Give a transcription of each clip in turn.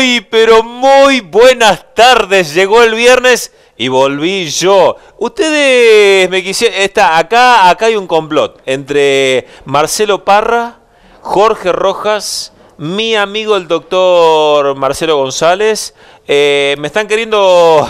Muy, pero muy buenas tardes. Llegó el viernes y volví yo. Ustedes me quisieron... Acá hay un complot entre Marcelo Parra, Jorge Rojas, mi amigo el doctor Marcelo González. Me están queriendo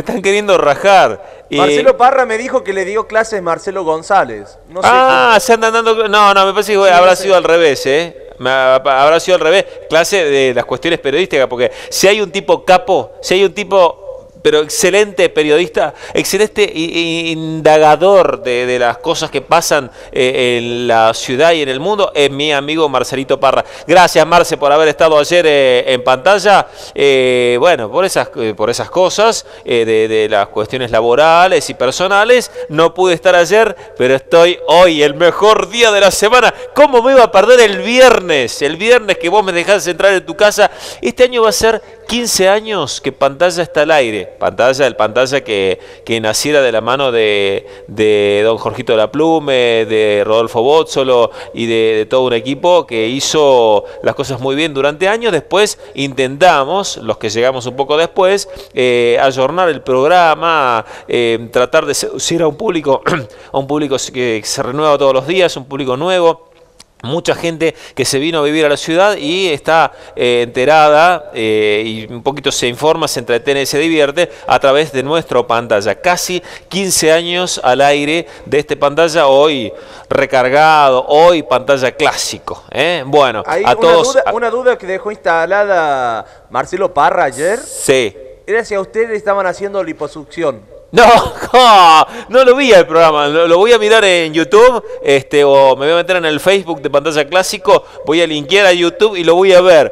rajar. Marcelo Parra me dijo que le dio clases Marcelo González. No sé se andan dando... No, me parece que Sí, habrá no sé. sido al revés, habrá sido al revés. Clase de las cuestiones periodísticas, porque si hay un tipo capo, si hay un tipo... pero excelente periodista, excelente indagador de las cosas que pasan en la ciudad y en el mundo, es mi amigo Marcelito Parra. Gracias, Marce, por haber estado ayer en pantalla. Bueno, por esas cosas, de las cuestiones laborales y personales, no pude estar ayer, pero estoy hoy, el mejor día de la semana. ¿Cómo me iba a perder el viernes? El viernes que vos me dejás entrar en tu casa. Este año va a ser 15 años que Pantalla está al aire. El Pantalla que naciera de la mano de don Jorgito Laplume, de Rodolfo Bózzolo y de todo un equipo que hizo las cosas muy bien durante años. Después intentamos, los que llegamos un poco después, ayornar el programa, tratar de seducir a un público que se renueva todos los días, un público nuevo. Mucha gente que se vino a vivir a la ciudad y está enterada y un poquito se informa, se entretiene y se divierte a través de nuestro Pantalla. Casi 15 años al aire de este Pantalla, hoy recargado, hoy Pantalla clásico. Bueno, Hay a todos... una duda que dejó instalada Marcelo Parra ayer. Sí. Era si a ustedes estaban haciendo liposucción. No lo vi el programa, lo voy a mirar en YouTube, o me voy a meter en el Facebook de Pantalla Clásico, voy a linkear a YouTube y lo voy a ver.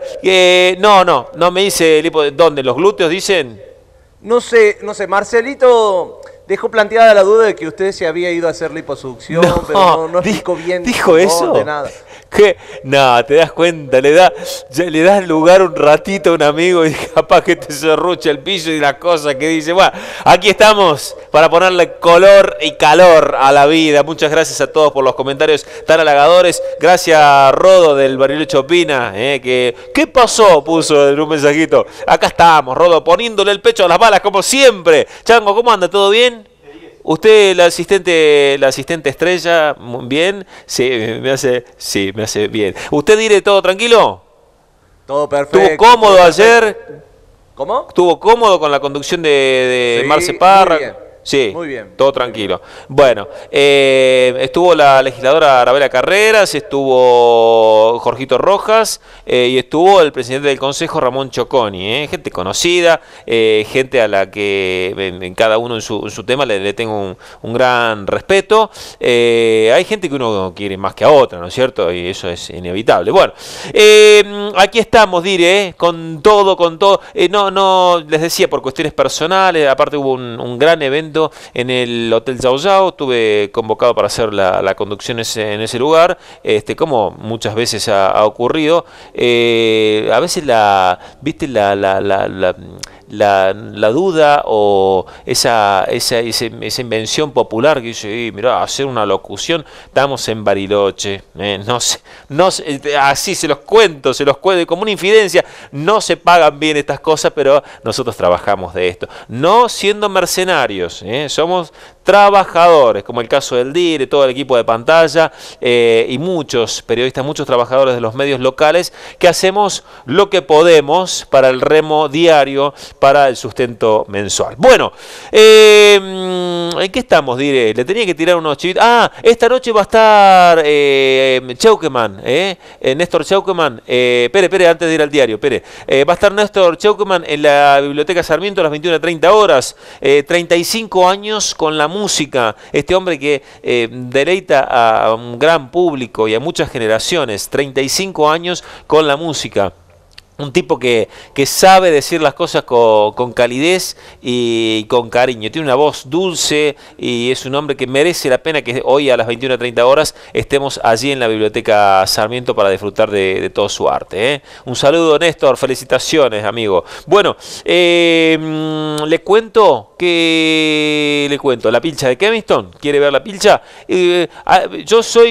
No me dice ¿dónde? ¿Los glúteos dicen? No sé, Marcelito dejó planteada la duda de que usted se había ido a hacer liposucción, pero no explicó bien. ¿Dijo eso? Dónde, nada. ¿Qué? No, te das cuenta, le das lugar un ratito a un amigo y capaz que te serrucha el piso y las cosas que dice. Bueno, aquí estamos para ponerle color y calor a la vida. Muchas gracias a todos por los comentarios tan halagadores. Gracias, Rodo del Bariloche Opina, ¿qué pasó? Puso en un mensajito. Acá estamos, Rodo, poniéndole el pecho a las balas como siempre. Chango, ¿cómo anda? ¿Todo bien? Usted, la asistente estrella, ¿bien? Sí, me hace bien. ¿Usted diré todo tranquilo? Todo perfecto. ¿Estuvo cómodo ayer? ¿Cómo? ¿Estuvo cómodo con la conducción de Sí, Marce Parra? muy bien. Sí, Muy bien. todo tranquilo. Bueno, estuvo la legisladora Arabela Carreras, estuvo Jorgito Rojas y estuvo el presidente del Consejo, Ramón Choconi. Gente conocida, gente a la que en cada uno en su tema le tengo un gran respeto. Hay gente que uno quiere más que a otra, ¿no es cierto? Y eso es inevitable. Bueno, aquí estamos, diré, con todo. No, les decía, por cuestiones personales, aparte hubo un gran evento en el Hotel Yao Yao, estuve convocado para hacer la conducción en ese lugar, como muchas veces ha ocurrido. A veces la duda o esa invención popular que dice, mirá, hacer una locución, estamos en Bariloche, no sé, así se los cuento como una infidencia, no se pagan bien estas cosas, pero nosotros trabajamos de esto, no siendo mercenarios, somos trabajadores, como el caso del DIRE, todo el equipo de Pantalla y muchos periodistas, muchos trabajadores de los medios locales que hacemos lo que podemos para el remo diario, para el sustento mensual. Bueno, ¿en qué estamos, diré? Le tenía que tirar unos chivitos. Esta noche va a estar Cheuqueman, Néstor Cheuqueman. Espere, antes de ir al diario, va a estar Néstor Cheuqueman en la Biblioteca Sarmiento a las 21:30 horas. 35 años con la música. Este hombre que deleita a un gran público y a muchas generaciones. 35 años con la música. Un tipo que sabe decir las cosas con calidez y con cariño. Tiene una voz dulce y es un hombre que merece la pena que hoy a las 21:30 horas estemos allí en la Biblioteca Sarmiento para disfrutar de todo su arte. Un saludo, Néstor. Felicitaciones, amigo. Bueno, le cuento la pilcha de Kevinston. ¿Quiere ver la pilcha? Yo soy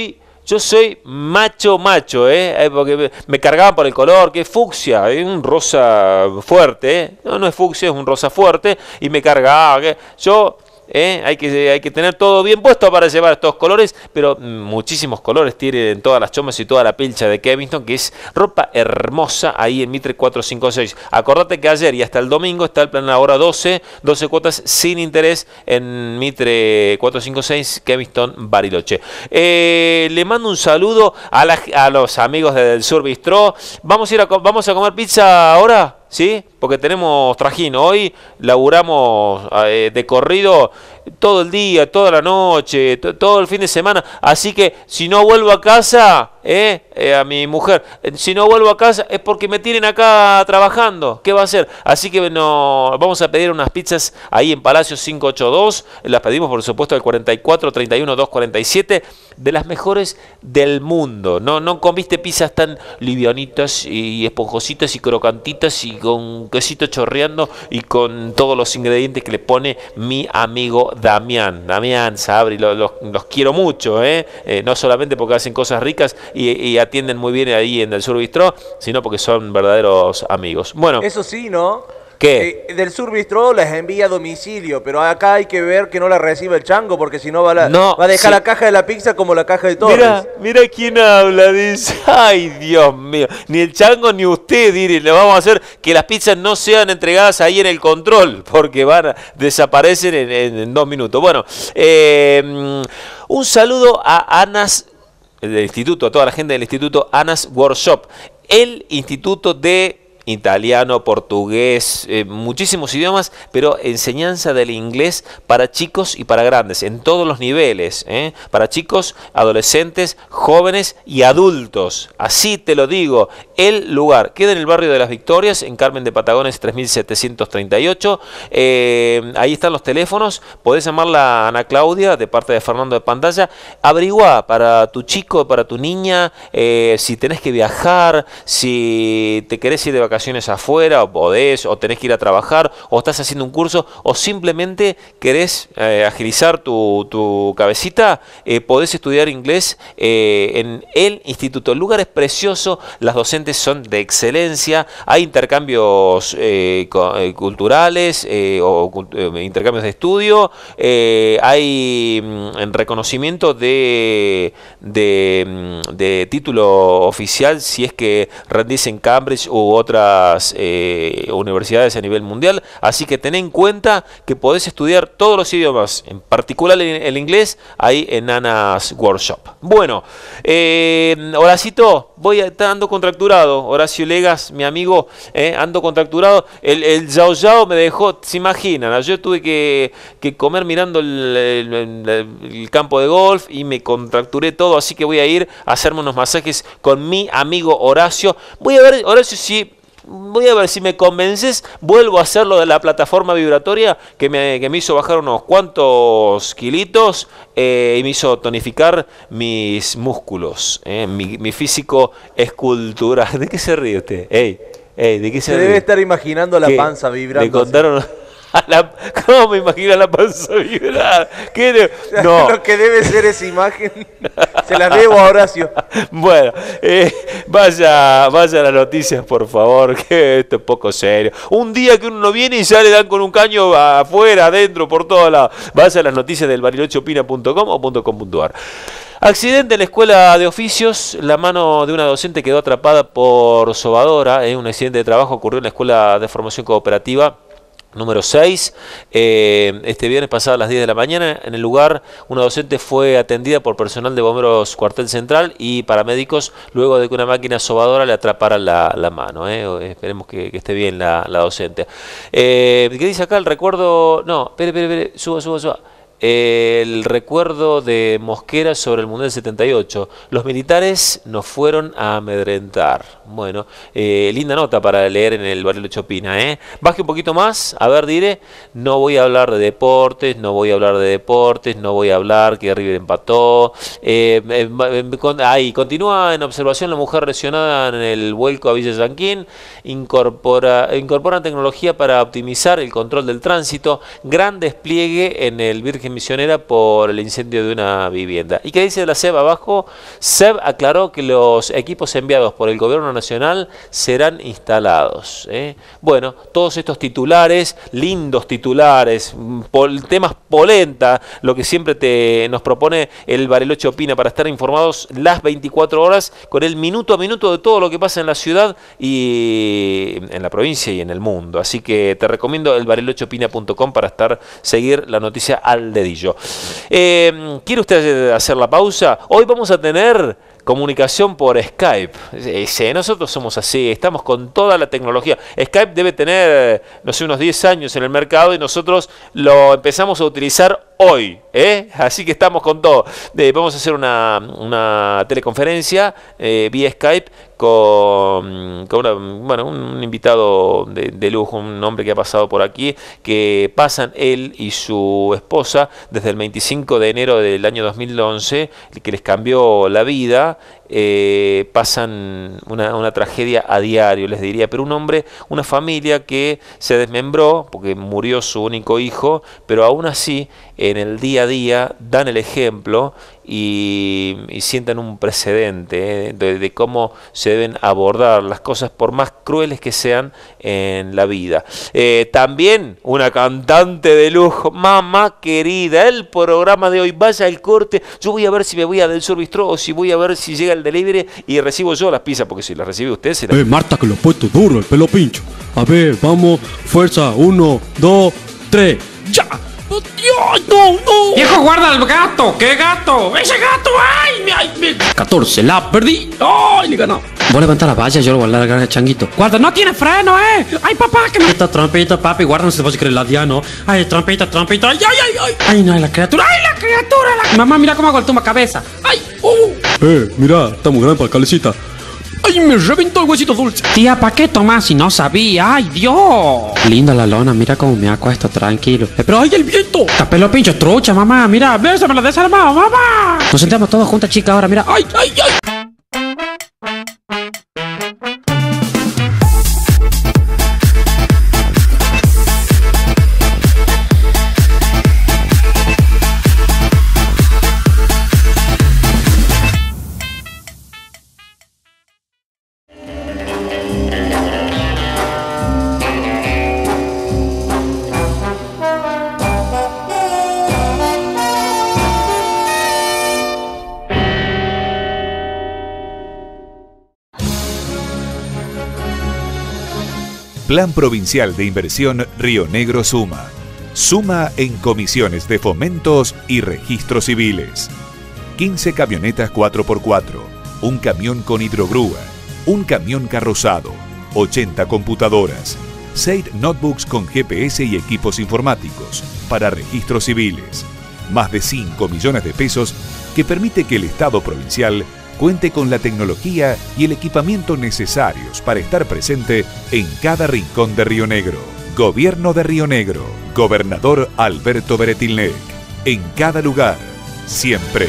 Yo soy macho, porque me cargaban por el color, que es fucsia, es un rosa fuerte, no es fucsia, es un rosa fuerte, y me cargaba, que yo... Hay que tener todo bien puesto para llevar estos colores, pero muchísimos colores tienen todas las chomas y toda la pilcha de Kevinston, que es ropa hermosa ahí en Mitre 456. Acordate que ayer y hasta el domingo está el plan ahora 12 cuotas sin interés en Mitre 456 Kevinston Bariloche. Le mando un saludo a los amigos del Sur Bistró. Vamos a comer pizza ahora. ¿Sí? Porque tenemos trajín. Hoy laburamos de corrido todo el día, toda la noche, todo el fin de semana. Así que si no vuelvo a casa, a mi mujer, si no vuelvo a casa es porque me tienen acá trabajando. ¿Qué va a hacer? Así que vamos a pedir unas pizzas ahí en Palacio 582. Las pedimos por supuesto al 44 31 247, de las mejores del mundo. No comiste pizzas tan livianitas y esponjositas y crocantitas y con quesito chorreando y con todos los ingredientes que le pone mi amigo Damián. Damián Sabri, los quiero mucho, no solamente porque hacen cosas ricas y atienden muy bien ahí en el Sur Bistró, sino porque son verdaderos amigos. Bueno, eso sí, ¿no? ¿Qué? Del Sur Bistró las envía a domicilio, pero acá hay que ver que no la reciba el chango, porque si no va a dejar la caja de la pizza como la caja de Torres. Mira quién habla, dice. Ay, Dios mío. Ni el chango ni usted, diré. Le vamos a hacer que las pizzas no sean entregadas ahí en el control, porque van a desaparecer en 2 minutos. Bueno, un saludo a Anas del instituto, a toda la gente del instituto Anas Workshop, el instituto de italiano, portugués, muchísimos idiomas, pero enseñanza del inglés para chicos y para grandes, en todos los niveles, para chicos, adolescentes, jóvenes y adultos. Así te lo digo, el lugar queda en el barrio de Las Victorias, en Carmen de Patagones 3738. Ahí están los teléfonos, podés llamarla a Ana Claudia de parte de Fernando de Pantalla. Averigua para tu chico, para tu niña, si tenés que viajar, si te querés ir de vacaciones afuera, o podés, o tenés que ir a trabajar, o estás haciendo un curso, o simplemente querés agilizar tu cabecita, podés estudiar inglés en el instituto. El lugar es precioso, las docentes son de excelencia, hay intercambios culturales intercambios de estudio, hay en reconocimiento de título oficial si es que rendís en Cambridge u otras universidades a nivel mundial, así que ten en cuenta que podés estudiar todos los idiomas, en particular el inglés, ahí en Anas Workshop. Bueno, Horacito, ando contracturado, Horacio Legas, mi amigo, ando contracturado, el Yao Yao me dejó, se imaginan, yo tuve que comer mirando el campo de golf y me contracturé todo, así que voy a ir a hacerme unos masajes con mi amigo Horacio. Voy a ver, Horacio, si me convences, vuelvo a hacer lo de la plataforma vibratoria que me hizo bajar unos cuantos kilitos y me hizo tonificar mis músculos, mi físico escultural. ¿De qué se ríe usted? ¿De qué se ríe? Debe estar imaginando la panza vibrando. Le contaron... ¿Cómo me imagino la panza vibrar? No. Lo que debe ser esa imagen. Se la debo a Horacio. Bueno, vaya a las noticias, por favor, que esto es poco serio. Un día que uno no viene y ya le dan con un caño afuera, adentro, por todos lados. Vaya a las noticias del barilocheopina.com o .com.ar. Accidente en la escuela de oficios, la mano de una docente quedó atrapada por sobadora. Un accidente de trabajo ocurrió en la escuela de formación cooperativa número 6, este viernes pasado a las 10 de la mañana. En el lugar, una docente fue atendida por personal de bomberos cuartel central y paramédicos luego de que una máquina sobadora le atrapara la mano. Esperemos que esté bien la docente. ¿Qué dice acá? El recuerdo... No, espere, suba. El recuerdo de Mosquera sobre el Mundial 78. Los militares nos fueron a amedrentar. Bueno, linda nota para leer en el Bariloche Opina. Baje un poquito más, a ver, diré. No voy a hablar de deportes, no voy a hablar que River empató. Ahí, continúa en observación la mujer lesionada en el vuelco a Villa Yanquín. Incorporan tecnología para optimizar el control del tránsito. Gran despliegue en el Virgen Virgen Misionera por el incendio de una vivienda. ¿Y qué dice la SEB abajo? SEB aclaró que los equipos enviados por el Gobierno Nacional serán instalados. Bueno, todos estos titulares, lindos titulares, temas polenta, lo que siempre nos propone el Bariloche Opina para estar informados las 24 horas con el minuto a minuto de todo lo que pasa en la ciudad y en la provincia y en el mundo. Así que te recomiendo el barilocheopina.com para seguir la noticia al dedillo. ¿Quiere usted hacer la pausa? Hoy vamos a tener comunicación por Skype. Sí, nosotros somos así, estamos con toda la tecnología. Skype debe tener, no sé, unos 10 años en el mercado y nosotros lo empezamos a utilizar hoy, así que estamos con todo. Vamos a hacer una teleconferencia vía Skype con un invitado de lujo, un hombre que ha pasado por aquí, que pasan él y su esposa desde el 25 de enero del año 2011, que les cambió la vida. Pasan una tragedia a diario, les diría, pero un hombre, una familia que se desmembró porque murió su único hijo, pero aún así en el día a día dan el ejemplo y sientan un precedente de cómo se deben abordar las cosas por más crueles que sean en la vida. También una cantante de lujo, mamá querida, el programa de hoy, vaya al corte, yo voy a ver si me voy a Del Sur Bistró o si voy a ver si llega el delivery y recibo yo las pizzas, porque si las recibe usted se las... Marta, que lo he puesto duro, el pelo pincho. A ver, vamos, fuerza, 1, 2, 3, ¡ya! ¡Oh, Dios! ¡No, no! ¡Viejo, guarda el gato! ¿Qué gato? ¡Ese gato! ¡Ay! 14, la perdí. ¡Ay, le ganó! Voy a levantar la valla, yo lo voy a largar el changuito. Guarda, no tiene freno, ¡Ay, papá! Que me... Esta trompeta, papi, guarda, no se te puede creer la diano. ¡Ay, trompeta! ¡Ay! ¡Ay, no, la criatura! Mamá, mira cómo hago el tumba cabeza. ¡Ay! Mira, estamos grandes para calecita. ¡Ay, me reventó el huesito dulce! Tía, ¿para qué tomás si no sabía? ¡Ay, Dios! Linda la lona, mira cómo me acuesto tranquilo. Pero ¡ay, el viento! Tapelo pincho, trucha, mamá. Mira, me la desarmado, mamá. Nos sentamos todos juntas, chica, ahora, mira. ¡Ay! Plan Provincial de Inversión Río Negro Suma. Suma en comisiones de fomentos y registros civiles. 15 camionetas 4x4, un camión con hidrogrúa, un camión carrozado, 80 computadoras, 6 notebooks con GPS y equipos informáticos para registros civiles. Más de 5 millones de pesos que permite que el Estado provincial cuente con la tecnología y el equipamiento necesarios para estar presente en cada rincón de Río Negro. Gobierno de Río Negro. Gobernador Alberto Beretilnec. En cada lugar. Siempre.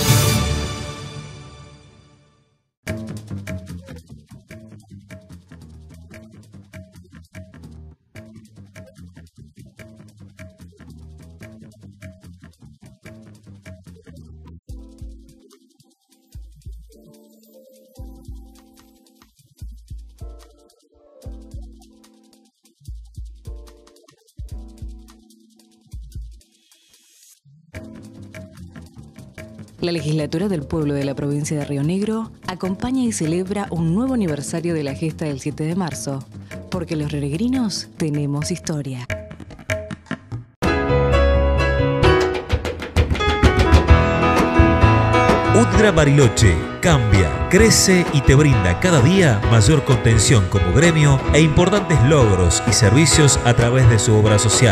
La Legislatura del Pueblo de la provincia de Río Negro acompaña y celebra un nuevo aniversario de la gesta del 7 de marzo, porque los rionegrinos tenemos historia. UTGRA Bariloche cambia, crece y te brinda cada día mayor contención como gremio e importantes logros y servicios a través de su obra social.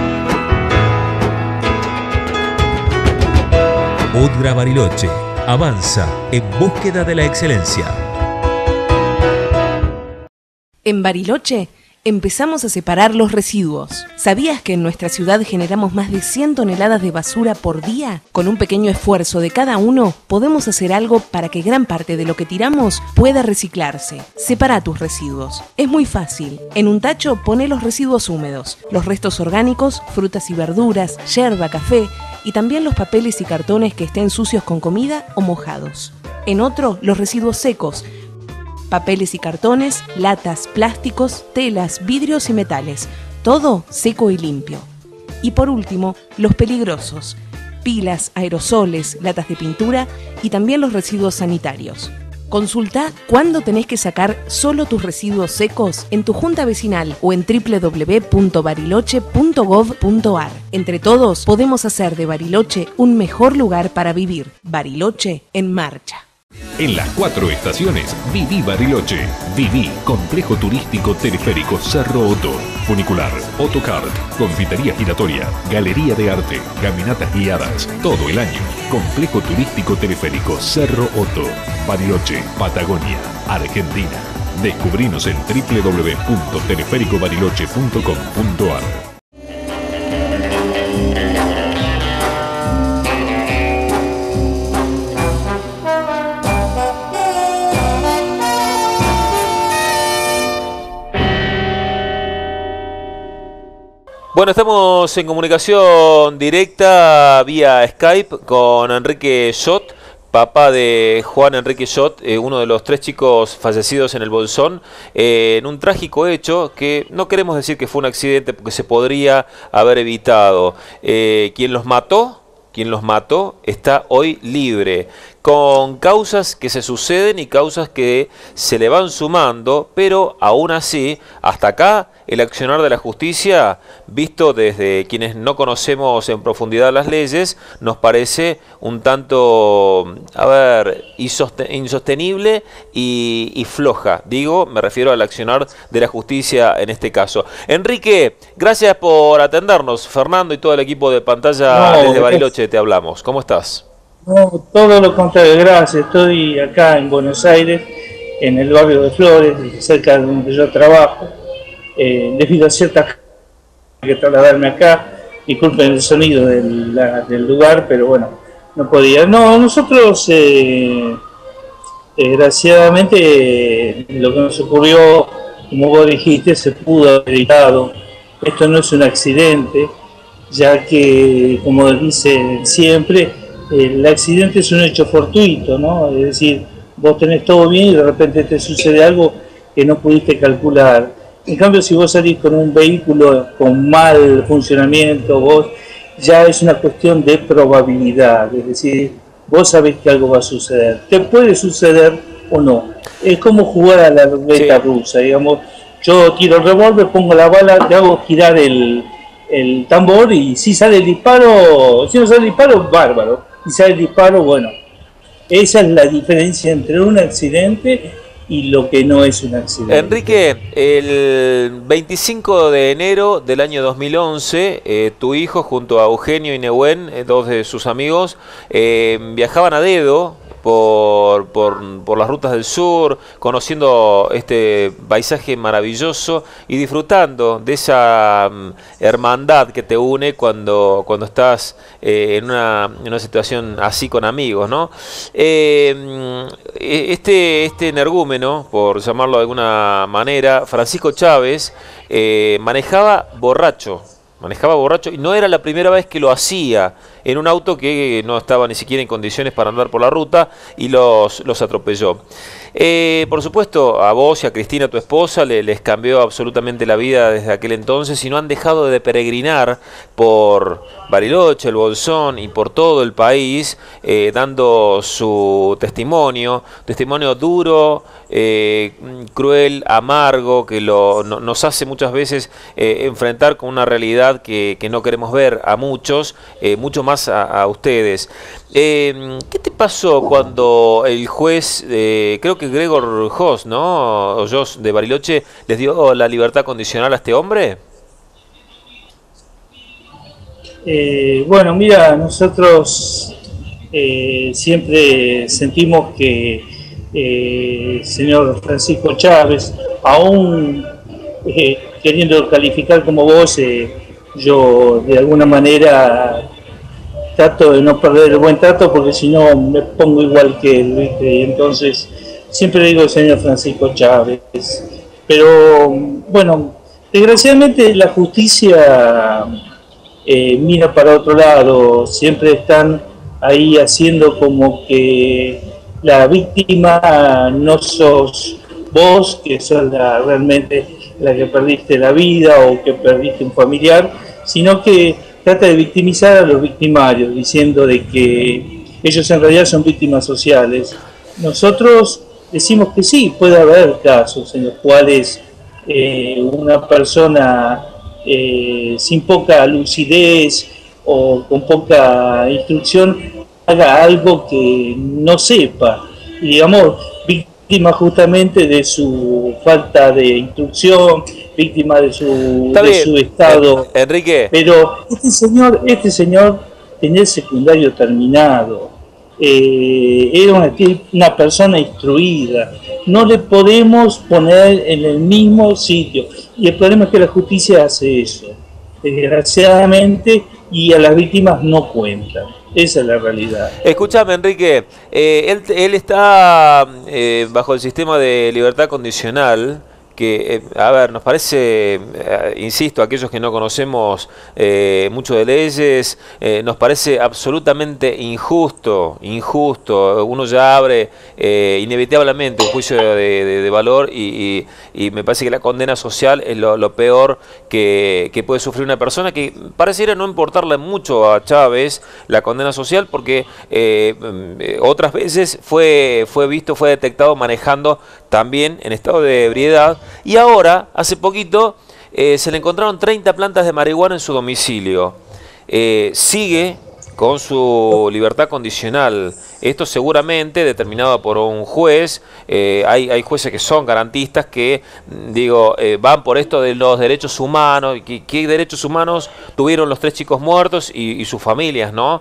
UTGRA Bariloche avanza en búsqueda de la excelencia. En Bariloche Empezamos a separar los residuos. ¿Sabías que en nuestra ciudad generamos más de 100 toneladas de basura por día? Con un pequeño esfuerzo de cada uno, podemos hacer algo para que gran parte de lo que tiramos pueda reciclarse. Separa tus residuos. Es muy fácil. En un tacho pone los residuos húmedos, los restos orgánicos, frutas y verduras, yerba, café y también los papeles y cartones que estén sucios con comida o mojados. En otro, los residuos secos, papeles y cartones, latas, plásticos, telas, vidrios y metales. Todo seco y limpio. Y por último, los peligrosos. Pilas, aerosoles, latas de pintura y también los residuos sanitarios. Consulta cuándo tenés que sacar solo tus residuos secos en tu junta vecinal o en www.bariloche.gov.ar. Entre todos podemos hacer de Bariloche un mejor lugar para vivir. Bariloche en marcha. En las 4 estaciones, viví Bariloche. Viví Complejo Turístico Teleférico Cerro Otto, funicular, Otocard, confitería giratoria, galería de arte, caminatas guiadas, todo el año. Complejo Turístico Teleférico Cerro Otto, Bariloche, Patagonia, Argentina. Descubrinos en www.telefericobariloche.com.ar. Bueno, estamos en comunicación directa vía Skype con Enrique Schott, papá de Juan Enrique Schott, uno de los 3 chicos fallecidos en el Bolsón, en un trágico hecho que no queremos decir que fue un accidente porque se podría haber evitado. Quien los mató está hoy libre, con causas que se suceden y causas que se le van sumando, pero aún así, hasta acá, el accionar de la justicia, visto desde quienes no conocemos en profundidad las leyes, nos parece un tanto, insostenible y floja. Digo, me refiero al accionar de la justicia en este caso. Enrique, gracias por atendernos. Fernando y todo el equipo de pantalla desde Bariloche te hablamos. ¿Cómo estás? No, todo lo contrario, gracias. Estoy acá en Buenos Aires, en el barrio de Flores, cerca de donde yo trabajo. Debido a ciertas que trasladarme acá, disculpen el sonido del lugar, pero bueno, no podía. No, nosotros, desgraciadamente, lo que nos ocurrió, como vos dijiste, se pudo haber evitado. Esto no es un accidente, ya que, como dicen siempre, el accidente es un hecho fortuito, ¿no? Es decir, vos tenés todo bien y de repente te sucede algo que no pudiste calcular. En cambio, si vos salís con un vehículo con mal funcionamiento, vos ya es una cuestión de probabilidad, es decir, vos sabés que algo va a suceder. Te puede suceder o no. Es como jugar a la ruleta rusa, digamos. Yo tiro el revólver, pongo la bala, te hago girar el tambor y si sale el disparo, si no sale el disparo, bárbaro. Si sale el disparo, bueno. Esa es la diferencia entre un accidente y lo que no es un accidente. Enrique, el 25 de enero del año 2011, tu hijo junto a Eugenio y Nehuen, 2 de sus amigos, viajaban a dedo por las rutas del sur, conociendo este paisaje maravilloso y disfrutando de esa hermandad que te une cuando estás en una situación así con amigos, ¿no? Este energúmeno, por llamarlo de alguna manera, Francisco Chávez, manejaba borracho y no era la primera vez que lo hacía en un auto que no estaba ni siquiera en condiciones para andar por la ruta y los atropelló. Por supuesto, a vos y a Cristina, tu esposa, les cambió absolutamente la vida desde aquel entonces y no han dejado de peregrinar por Bariloche, el Bolsón y por todo el país, dando su testimonio duro, cruel, amargo, que nos hace muchas veces enfrentar con una realidad que no queremos ver a muchos, mucho más a ustedes. ¿Qué te pasó cuando el juez, creo que Gregor Joss, ¿no? O Joss de Bariloche, les dio la libertad condicional a este hombre? Bueno, mira, nosotros siempre sentimos que el señor Francisco Chávez, aún queriendo calificar como vos, yo de alguna manera trato de no perder el buen trato, porque si no me pongo igual que él, ¿viste? Y entonces siempre digo señor Francisco Chávez. Pero bueno, desgraciadamente la justicia mira para otro lado, siempre están ahí haciendo como que la víctima no sos vos, que sos realmente la que perdiste la vida o que perdiste un familiar, sino que trata de victimizar a los victimarios, diciendo de que ellos en realidad son víctimas sociales. Nosotros decimos que sí, puede haber casos en los cuales una persona sin poca lucidez o con poca instrucción haga algo que no sepa, y digamos, víctima justamente de su falta de instrucción, víctima de su estado. Enrique. Pero este señor tenía el secundario terminado, era una persona instruida, no le podemos poner en el mismo sitio, y el problema es que la justicia hace eso, desgraciadamente, y a las víctimas no cuentan. Esa es la realidad. Escúchame, Enrique, él está bajo el sistema de libertad condicional, que, a ver, nos parece, insisto, aquellos que no conocemos mucho de leyes, nos parece absolutamente injusto. Uno ya abre inevitablemente un juicio de valor y me parece que la condena social es lo peor que puede sufrir una persona, que pareciera no importarle mucho a Chávez la condena social, porque otras veces fue detectado manejando también en estado de ebriedad. Y ahora, hace poquito, se le encontraron 30 plantas de marihuana en su domicilio. Sigue con su libertad condicional. Esto seguramente determinado por un juez. Hay jueces que son garantistas, que van por esto de los derechos humanos. ¿Qué derechos humanos tuvieron los 3 chicos muertos y sus familias, no?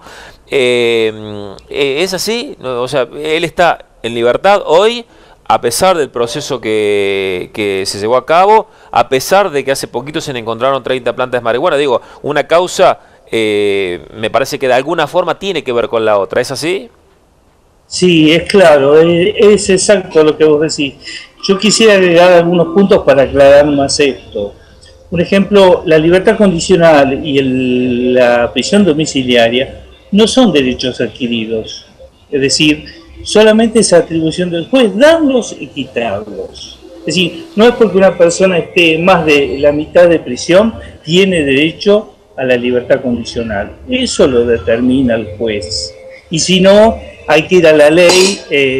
¿Es así? O sea, él está en libertad hoy, a pesar del proceso que se llevó a cabo, a pesar de que hace poquito se le encontraron 30 plantas de marihuana. Digo, una causa me parece que de alguna forma tiene que ver con la otra. ¿Es así? Sí, es claro, es exacto lo que vos decís. Yo quisiera agregar algunos puntos para aclarar más esto. Por ejemplo, la libertad condicional y la prisión domiciliaria no son derechos adquiridos. Es decir, solamente es atribución del juez darlos y quitarlos. Es decir, no es porque una persona esté más de la mitad de prisión, tiene derecho a la libertad condicional. Eso lo determina el juez. Y si no, hay que ir a la ley,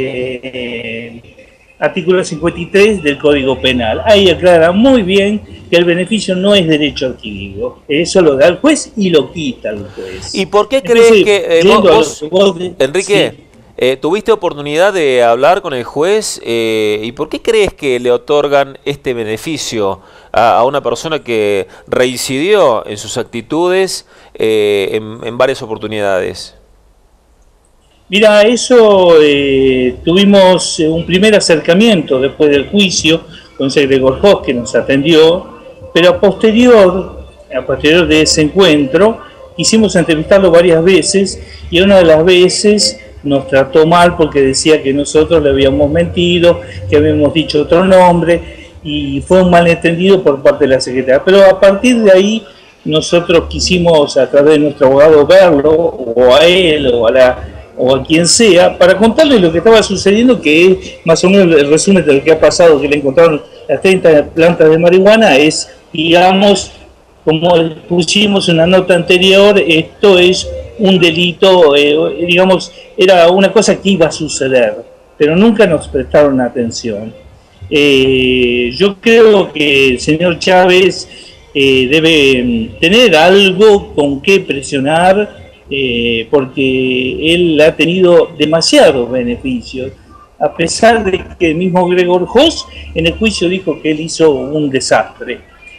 artículo 53 del Código Penal. Ahí aclara muy bien que el beneficio no es derecho adquirido. Eso lo da el juez y lo quita el juez. ¿Y por qué crees que vos, Enrique, sí, tuviste oportunidad de hablar con el juez, y por qué crees que le otorgan este beneficio a una persona que reincidió en sus actitudes en varias oportunidades? Mira, eso tuvimos un primer acercamiento después del juicio con Gregor Hoss, que nos atendió, pero a posterior de ese encuentro quisimos entrevistarlo varias veces, y una de las veces nos trató mal porque decía que nosotros le habíamos mentido, que habíamos dicho otro nombre, y fue un malentendido por parte de la secretaria. Pero a partir de ahí nosotros quisimos, a través de nuestro abogado, verlo, o a él, o a quien sea, para contarle lo que estaba sucediendo, que es más o menos el resumen de lo que ha pasado, que le encontraron las 30 plantas de marihuana. Es, digamos, como pusimos en la nota anterior, esto es un delito, digamos, era una cosa que iba a suceder, pero nunca nos prestaron atención. Yo creo que el señor Chávez debe tener algo con qué presionar, porque él ha tenido demasiados beneficios, a pesar de que el mismo Gregor Hoss en el juicio dijo que él hizo un desastre.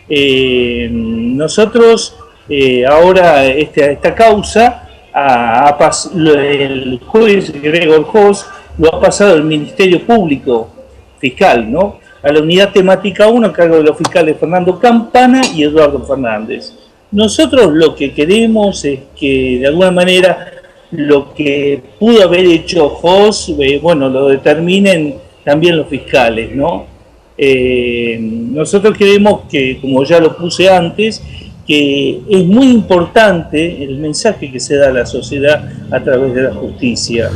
Nosotros ahora esta causa, el juez Gregor Hoss lo ha pasado al Ministerio Público Fiscal, ¿no? a la unidad temática 1 a cargo de los fiscales Fernando Campana y Eduardo Fernández. Nosotros lo que queremos es que de alguna manera lo que pudo haber hecho Foz, bueno, lo determinen también los fiscales, ¿no? Nosotros creemos que, como ya lo puse antes, que es muy importante el mensaje que se da a la sociedad a través de la justicia.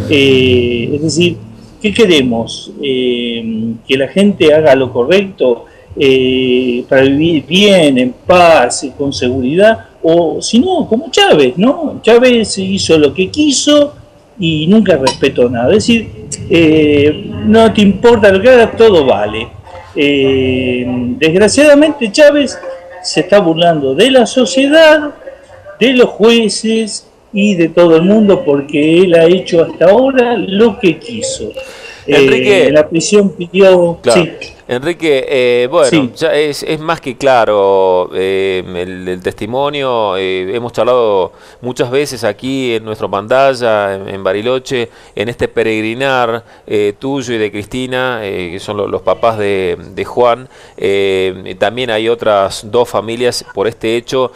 Es decir, ¿qué queremos? Que la gente haga lo correcto para vivir bien, en paz y con seguridad, o si no, como Chávez, ¿no? Chávez hizo lo que quiso y nunca respetó nada. Es decir, no te importa lo que hagas, todo vale. Desgraciadamente Chávez se está burlando de la sociedad, de los jueces y de todo el mundo, porque él ha hecho hasta ahora lo que quiso. Enrique, la prisión pidió... Claro. Sí. Enrique, bueno, Sí. ya es más que claro el testimonio. Hemos charlado muchas veces aquí en nuestra pantalla, en Bariloche, en este peregrinar tuyo y de Cristina, que son los papás de Juan. También hay otras dos familias por este hecho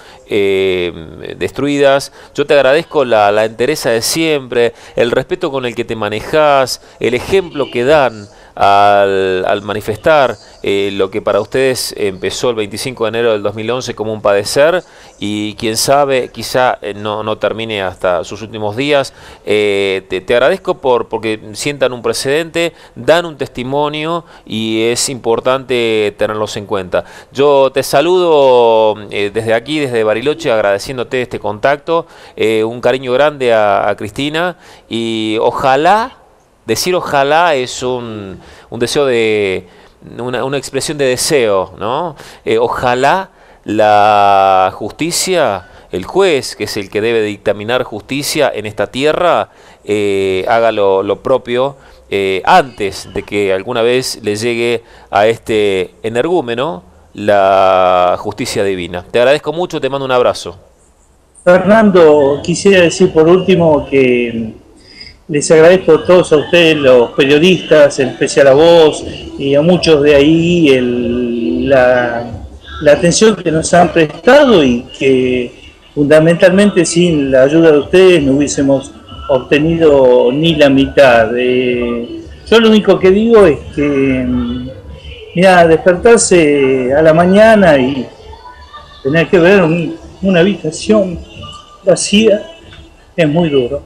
destruidas. Yo te agradezco la entereza de siempre, el respeto con el que te manejás, el ejemplo que dan al manifestar lo que para ustedes empezó el 25 de enero del 2011 como un padecer, y quién sabe, quizá no termine hasta sus últimos días. Te agradezco porque sientan un precedente, dan un testimonio, y es importante tenerlos en cuenta. Yo te saludo desde aquí, desde Bariloche, agradeciéndote este contacto, un cariño grande a Cristina, y ojalá... Decir ojalá es un deseo de una expresión de deseo, ¿no? Ojalá la justicia, el juez, que es el que debe dictaminar justicia en esta tierra, haga lo propio antes de que alguna vez le llegue a este energúmeno la justicia divina. Te agradezco mucho, te mando un abrazo. Fernando, quisiera decir por último que les agradezco a todos a ustedes, los periodistas, en especial a vos y a muchos de ahí, la atención que nos han prestado, y que fundamentalmente sin la ayuda de ustedes no hubiésemos obtenido ni la mitad. Yo lo único que digo es que, mira, despertarse a la mañana y tener que ver una habitación vacía es muy duro.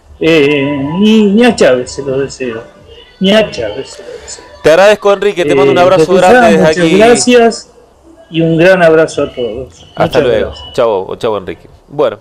Ni a Chávez se lo deseo, ni a Chávez se lo deseo. Te agradezco, Enrique, te mando un abrazo grande desde aquí. Gracias y un gran abrazo a todos. Hasta Muchas luego. gracias. Chao, Enrique. Bueno,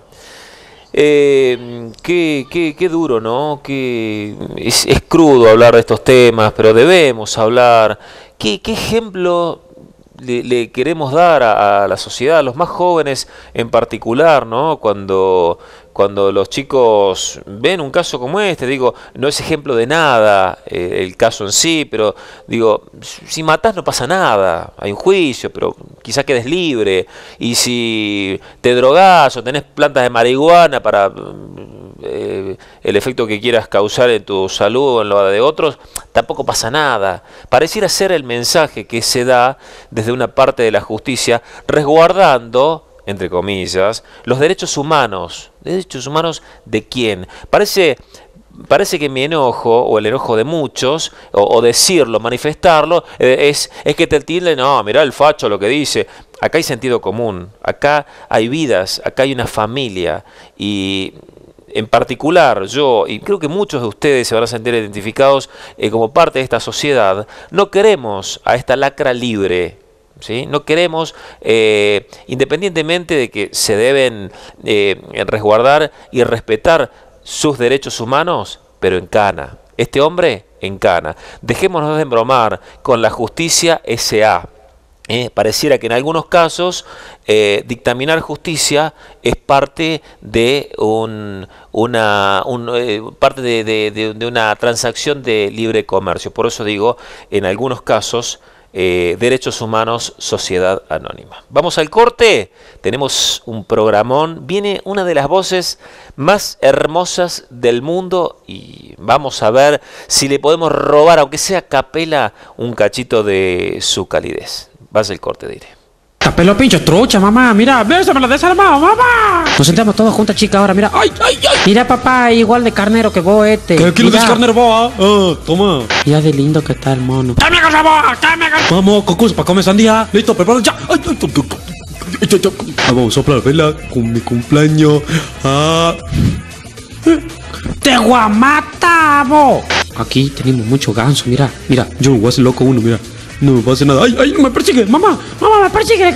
qué duro, ¿no? Es crudo hablar de estos temas, pero debemos hablar. ¿Qué ejemplo le queremos dar a la sociedad, a los más jóvenes en particular, ¿no? Cuando los chicos ven un caso como este, digo, no es ejemplo de nada el caso en sí, pero digo, si matás no pasa nada, hay un juicio, pero quizás quedes libre, y si te drogás o tenés plantas de marihuana para el efecto que quieras causar en tu salud o en la de otros, tampoco pasa nada. Pareciera ser el mensaje que se da desde una parte de la justicia, resguardando, entre comillas, los derechos humanos. ¿Derechos humanos de quién? Parece que mi enojo, o el enojo de muchos, o decirlo, manifestarlo, es que te tilden, no, mirá el facho lo que dice. Acá hay sentido común, acá hay vidas, acá hay una familia, y en particular yo, y creo que muchos de ustedes se van a sentir identificados como parte de esta sociedad, no queremos a esta lacra libre, ¿sí? No queremos, independientemente de que se deben resguardar y respetar sus derechos humanos, pero en cana. Este hombre en cana. Dejémonos de embromar con la justicia S.A. Pareciera que en algunos casos dictaminar justicia es parte de parte de una transacción de libre comercio. Por eso digo, en algunos casos Derechos Humanos, Sociedad Anónima. Vamos al corte, tenemos un programón, viene una de las voces más hermosas del mundo y vamos a ver si le podemos robar, aunque sea a capela, un cachito de su calidez. Vas al corte, diré. Pelo pincho, trucha, mamá, mira, bésame la desarmado, mamá. Nos sentamos todos juntas, chica, ahora, mira. Ay, ay, ay. Mira, papá, igual de carnero que vos, ¿Qué kilo de carnero vos? Toma. Mira de lindo que está el mono. ¡Dame cosa vos! Vamos, Cocus, para comer sandía. Listo, prepárate ya. Vamos a soplar vela con mi cumpleaños. ¡Te guamata, vos! Aquí tenemos mucho ganso, mira. Mira, yo voy a hacer loco uno, mira. No me pasa nada. ¡Ay, ay! ¡Me persigue! ¡Mamá! ¡Mamá, me persigue!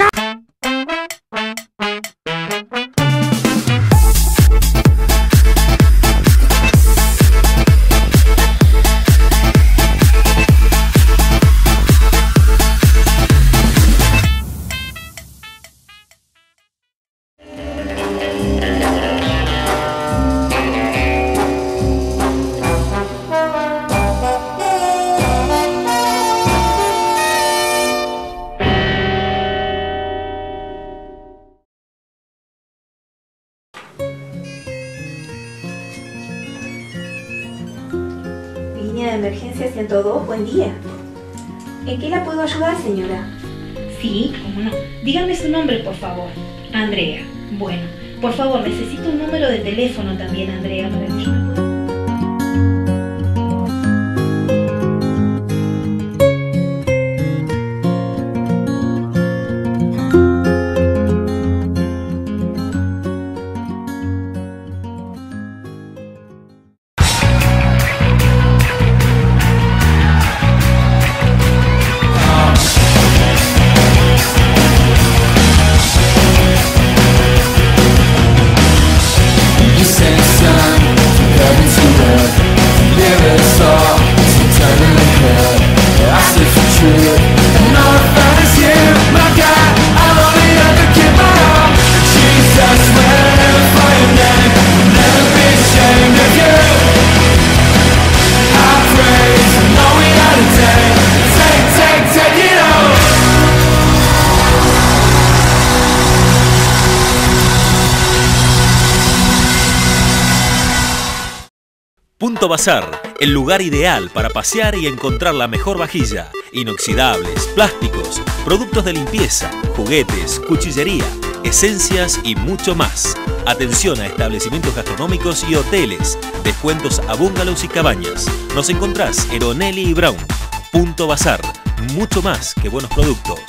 Línea de emergencia 102, buen día. ¿En qué la puedo ayudar, señora? Sí, cómo no. Dígame su nombre, por favor. Andrea. Bueno, por favor, necesito un número de teléfono también, Andrea, para que yo me pueda... Punto Bazar, el lugar ideal para pasear y encontrar la mejor vajilla, inoxidables, plásticos, productos de limpieza, juguetes, cuchillería, esencias y mucho más. Atención a establecimientos gastronómicos y hoteles, descuentos a bungalows y cabañas. Nos encontrás en Onelli y Brown. Punto Bazar, mucho más que buenos productos.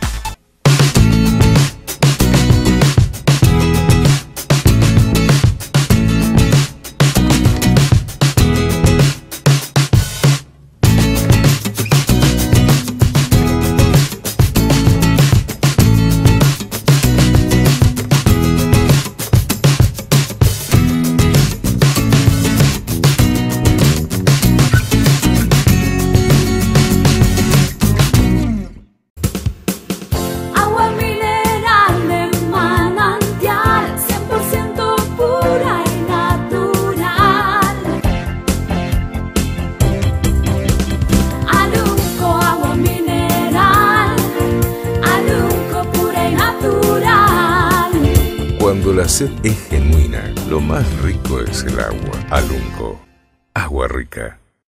Cuando la sed es genuina, lo más rico es el agua. Alunco, agua rica.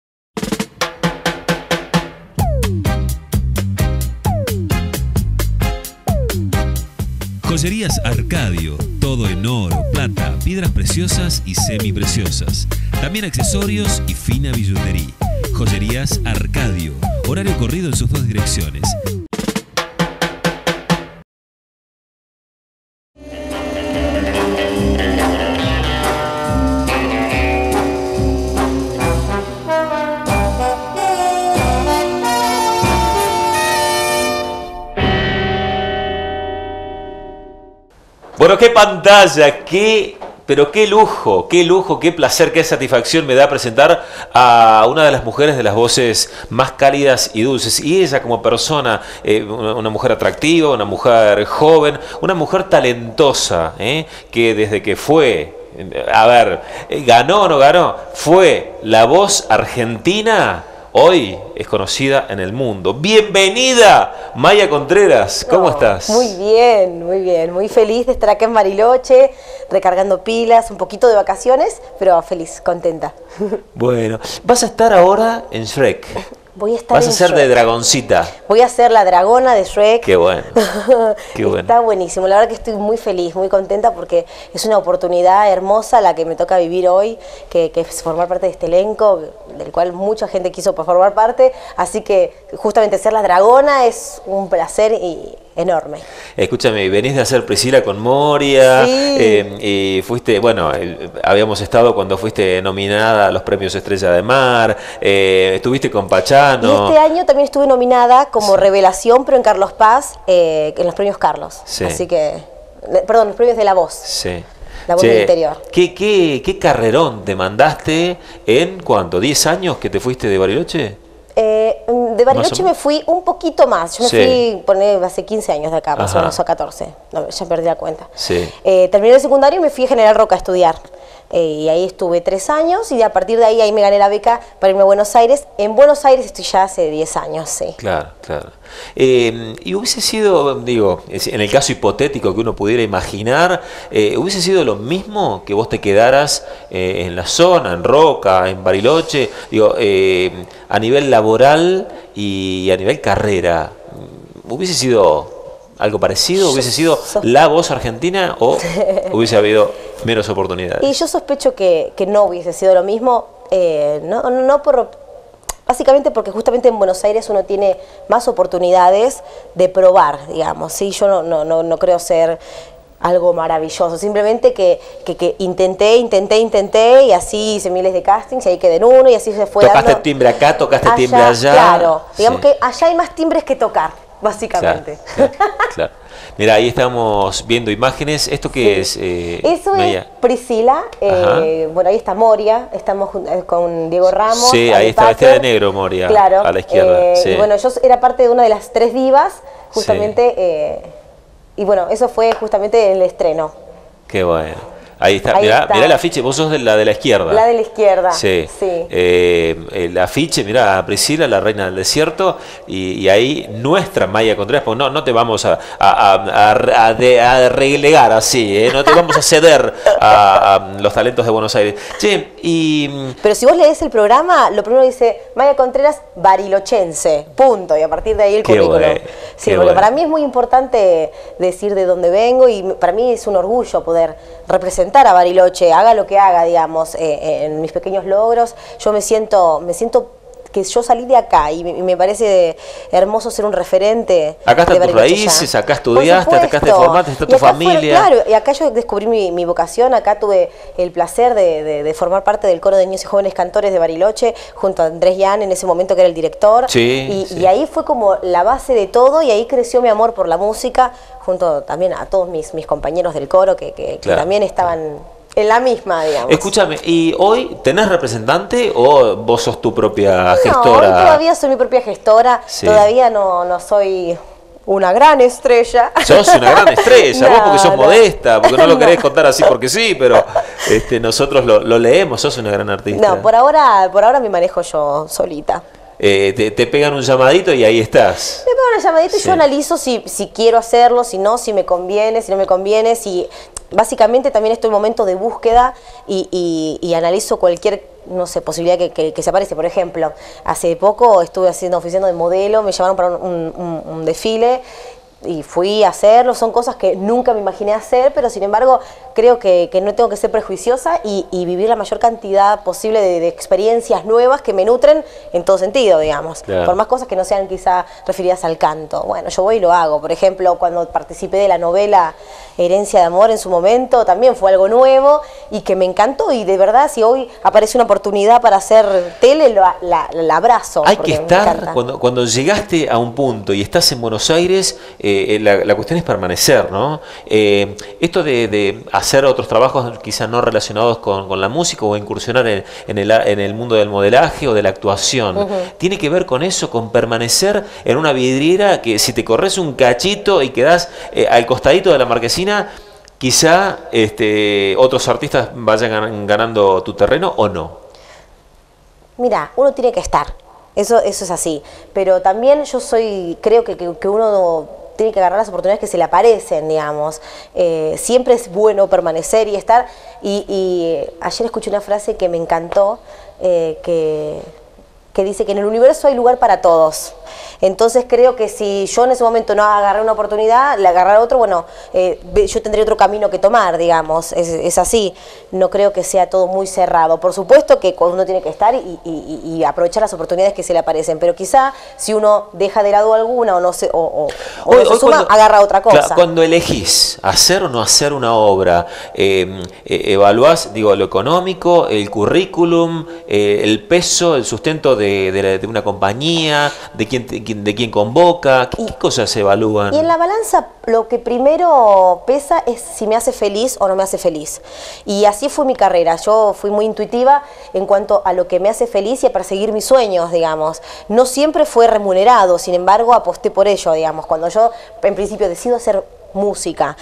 Joyerías Arcadio, todo en oro, plata, piedras preciosas y semipreciosas. También accesorios y fina billutería. Joyerías Arcadio, horario corrido en sus dos direcciones. Bueno, qué pantalla, pero qué lujo, qué placer, qué satisfacción me da presentar a una de las mujeres de las voces más cálidas y dulces. Y ella como persona, una mujer atractiva, una mujer joven, una mujer talentosa, que desde que fue, ganó o no ganó, fue la voz argentina, hoy es conocida en el mundo. Bienvenida, Maya Contreras, ¿cómo estás? Muy bien, muy feliz de estar acá en Bariloche, recargando pilas, un poquito de vacaciones, pero feliz, contenta. Bueno, vas a estar ahora en Shrek. Voy a estar Vas a ser de dragoncita. Voy a ser la dragona de Shrek. Qué bueno. Qué bueno. Está buenísimo. La verdad que estoy muy feliz, muy contenta porque es una oportunidad hermosa la que me toca vivir hoy, que es formar parte de este elenco, del cual mucha gente quiso formar parte. Así que justamente ser la dragona es un placer enorme. Escúchame, venís de hacer Priscila con Moria, sí. Y fuiste, bueno, habíamos estado cuando fuiste nominada a los premios Estrella de Mar, estuviste con Pachano. Y este año también estuve nominada como revelación, pero en Carlos Paz, en los premios Carlos. Sí. Así que, perdón, los premios de La Voz. Sí. La Voz del Interior. ¿Qué carrerón te mandaste en cuánto? ¿10 años que te fuiste de Bariloche? De Bariloche me fui un poquito más. Yo me fui hace 15 años de acá, más o menos, a 14. No, ya perdí la cuenta. Sí. Terminé el secundario y me fui a General Roca a estudiar. Y ahí estuve 3 años y a partir de ahí me gané la beca para irme a Buenos Aires. En Buenos Aires estoy ya hace 10 años, sí. Claro, claro. Y hubiese sido, digo, en el caso hipotético que uno pudiera imaginar, hubiese sido lo mismo que vos te quedaras en la zona, en Roca, en Bariloche, digo, a nivel laboral y a nivel carrera, ¿hubiese sido algo parecido? ¿Hubiese sido La Voz Argentina o hubiese habido menos oportunidades? Y yo sospecho que no hubiese sido lo mismo, básicamente porque justamente en Buenos Aires uno tiene más oportunidades de probar, digamos. ¿Sí? Yo no creo ser algo maravilloso, simplemente que intenté y así hice miles de castings y ahí quedé en uno y así se fue Tocaste dando. timbre acá, tocaste timbre allá. Claro, digamos que allá hay más timbres que tocar, básicamente. Claro. Mira, ahí estamos viendo imágenes. ¿Esto qué es? Eso es Priscila. Bueno, ahí está Moria. Estamos con Diego Ramos. Sí, ahí está vestida de negro Moria. Claro. A la izquierda. Y bueno, yo era parte de una de las 3 divas, justamente. Y bueno, eso fue justamente el estreno. Qué bueno. Ahí está, mirá el afiche, vos sos la de la izquierda. La de la izquierda, sí. El afiche, mirá, a Priscila, la reina del desierto, y ahí nuestra Maya Contreras, porque no te vamos a relegar así, no te vamos a ceder a los talentos de Buenos Aires. Pero si vos lees el programa, lo primero dice Maya Contreras barilochense, punto, y a partir de ahí el currículum. Porque para mí es muy importante decir de dónde vengo y para mí es un orgullo poder representar a Bariloche, haga lo que haga, digamos, en mis pequeños logros. Yo me siento que yo salí de acá y me parece hermoso ser un referente. Acá están tus raíces, acá estudiaste, acá te formaste, está tu familia. Claro, y acá yo descubrí mi vocación, acá tuve el placer de formar parte del coro de niños y jóvenes cantores de Bariloche, junto a Andrés Yan, en ese momento que era el director. Y ahí fue como la base de todo y ahí creció mi amor por la música, junto también a todos mis compañeros del coro que también estaban en la misma, digamos. Escúchame, ¿y hoy tenés representante o vos sos tu propia gestora? No, hoy todavía soy mi propia gestora, todavía no soy una gran estrella. Sos una gran estrella, vos porque sos modesta, porque no lo querés contar así porque sí, pero nosotros lo leemos, sos una gran artista. No, por ahora me manejo yo solita. Te pegan un llamadito y ahí estás. Me pegan un llamadito y yo analizo si quiero hacerlo, si no me conviene, si no me conviene, básicamente también estoy en momento de búsqueda y analizo cualquier, no sé, posibilidad que se aparece. Por ejemplo, hace poco estuve oficiando de modelo, me llamaron para un desfile y fui a hacerlo. Son cosas que nunca me imaginé hacer, pero sin embargo creo que no tengo que ser prejuiciosa y vivir la mayor cantidad posible de experiencias nuevas que me nutren en todo sentido, digamos. Claro. Por más cosas que no sean quizá referidas al canto. Bueno, yo voy y lo hago. Por ejemplo, cuando participé de la novela Herencia de Amor en su momento, también fue algo nuevo y que me encantó, y de verdad si hoy aparece una oportunidad para hacer tele, la abrazo. Hay que estar, cuando llegaste a un punto y estás en Buenos Aires, la cuestión es permanecer, ¿no? Esto de hacer otros trabajos quizás no relacionados con la música o incursionar en el mundo del modelaje o de la actuación, tiene que ver con eso, con permanecer en una vidriera que si te corres un cachito y quedás al costadito de la marquesina, quizá otros artistas vayan ganando tu terreno o no. Mira, uno tiene que estar. Eso es así. Pero también yo creo que uno tiene que agarrar las oportunidades que se le aparecen, digamos. Siempre es bueno permanecer y estar. Y ayer escuché una frase que me encantó, que dice que en el universo hay lugar para todos. Entonces creo que si yo en ese momento no agarré una oportunidad, le agarrar otro, bueno, yo tendré otro camino que tomar, digamos, es así. No creo que sea todo muy cerrado. Por supuesto que uno tiene que estar y aprovechar las oportunidades que se le aparecen, pero quizá si uno deja de lado alguna o no se suma, agarra otra cosa. Claro, cuando elegís hacer o no hacer una obra, evaluás, digo, lo económico, el currículum, el peso, el sustento de una compañía, de quién convoca, ¿qué cosas se evalúan? Y en la balanza lo que primero pesa es si me hace feliz o no me hace feliz. Y así fue mi carrera. Yo fui muy intuitiva en cuanto a lo que me hace feliz y a perseguir mis sueños, digamos. No siempre fue remunerado, sin embargo aposté por ello, digamos. Cuando yo en principio decido hacer música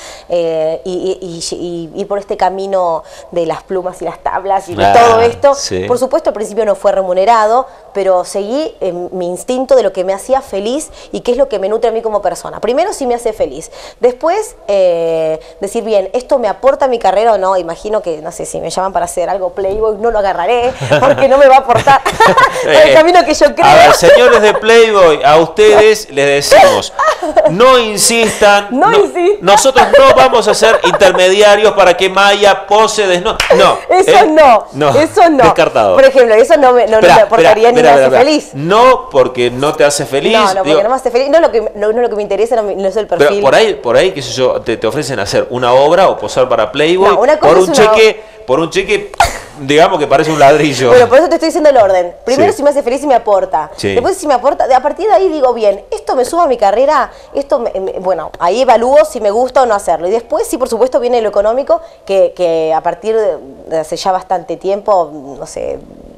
y por este camino de las plumas y las tablas y de todo esto, sí. Por supuesto al principio no fue remunerado, pero seguí mi instinto de lo que me hacía feliz y qué es lo que me nutre a mí como persona. Primero si me hace feliz, después decir bien, esto me aporta a mi carrera o no. Imagino que, no sé, si me llaman para hacer algo Playboy no lo agarraré porque no me va a aportar el camino que yo creo. A ver, señores de Playboy, a ustedes les decimos, no insistan, nosotros no vamos a ser intermediarios para que Maya pose desnuda. No. Eso no. Descartado. Por ejemplo, eso no me aportaría ni me hace feliz. No, porque no te hace feliz. No, porque no me hace feliz. No es lo que me interesa, no es el perfil. Pero por ahí, qué sé yo, te ofrecen hacer una obra o posar para Playboy por un cheque, digamos que parece un ladrillo. Bueno, por eso te estoy diciendo el orden. Primero si me hace feliz y me aporta. Sí. Después si me aporta, a partir de ahí digo, bien, esto me suma a mi carrera, bueno, ahí evalúo si me gusta o no hacerlo. Y después sí, por supuesto, viene lo económico, que a partir de hace ya bastante tiempo, no sé,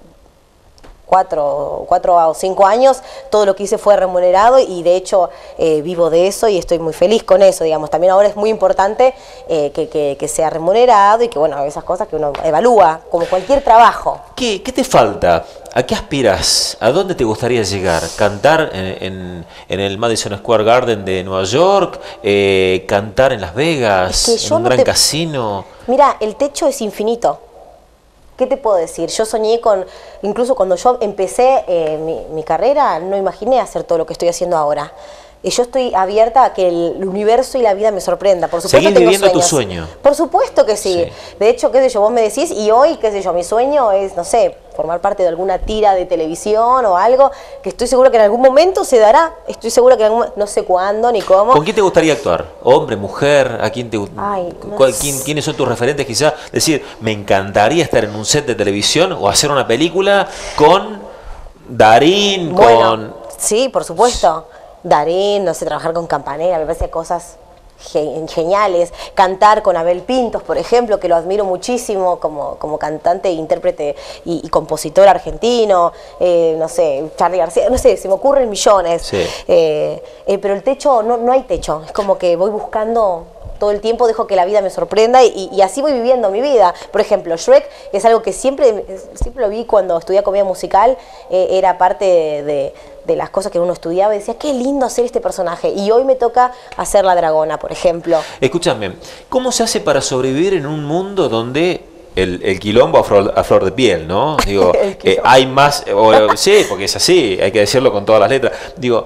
4 o 5 años, todo lo que hice fue remunerado y de hecho vivo de eso y estoy muy feliz con eso, digamos. También ahora es muy importante que sea remunerado y que, bueno, esas cosas que uno evalúa, como cualquier trabajo. ¿Qué te falta? ¿A qué aspiras? ¿A dónde te gustaría llegar? ¿Cantar en el Madison Square Garden de Nueva York? ¿Cantar en Las Vegas? ¿En un gran casino? Mira, el techo es infinito. ¿Qué te puedo decir? Yo soñé incluso cuando yo empecé mi carrera, no imaginé hacer todo lo que estoy haciendo ahora. Y yo estoy abierta a que el universo y la vida me sorprenda. Por supuesto, ¿seguís viviendo tu sueño? Por supuesto que sí. De hecho, qué sé yo, vos me decís, y hoy, qué sé yo, mi sueño es, no sé, formar parte de alguna tira de televisión o algo, que estoy segura que en algún momento se dará. Estoy segura que no sé cuándo ni cómo. ¿Con quién te gustaría actuar? ¿Hombre, mujer? ¿A quién te ¿Quiénes son tus referentes? Quizás decir, me encantaría estar en un set de televisión o hacer una película con Darín, Sí, por supuesto. Darín, no sé, trabajar con Campanella, me parece cosas geniales. Cantar con Abel Pintos, por ejemplo, que lo admiro muchísimo como cantante, intérprete y compositor argentino. No sé, Charly García, no sé, se me ocurren millones. Sí. Pero el techo, no hay techo. Es como que voy buscando todo el tiempo, dejo que la vida me sorprenda y así voy viviendo mi vida. Por ejemplo, Shrek es algo que siempre lo vi cuando estudié comedia musical, era parte de las cosas que uno estudiaba y decía, qué lindo hacer este personaje. Y hoy me toca hacer la dragona, por ejemplo. Escúchame, ¿cómo se hace para sobrevivir en un mundo donde el quilombo a flor de piel, ¿no? Digo, hay más, sí, porque es así, hay que decirlo con todas las letras. Digo,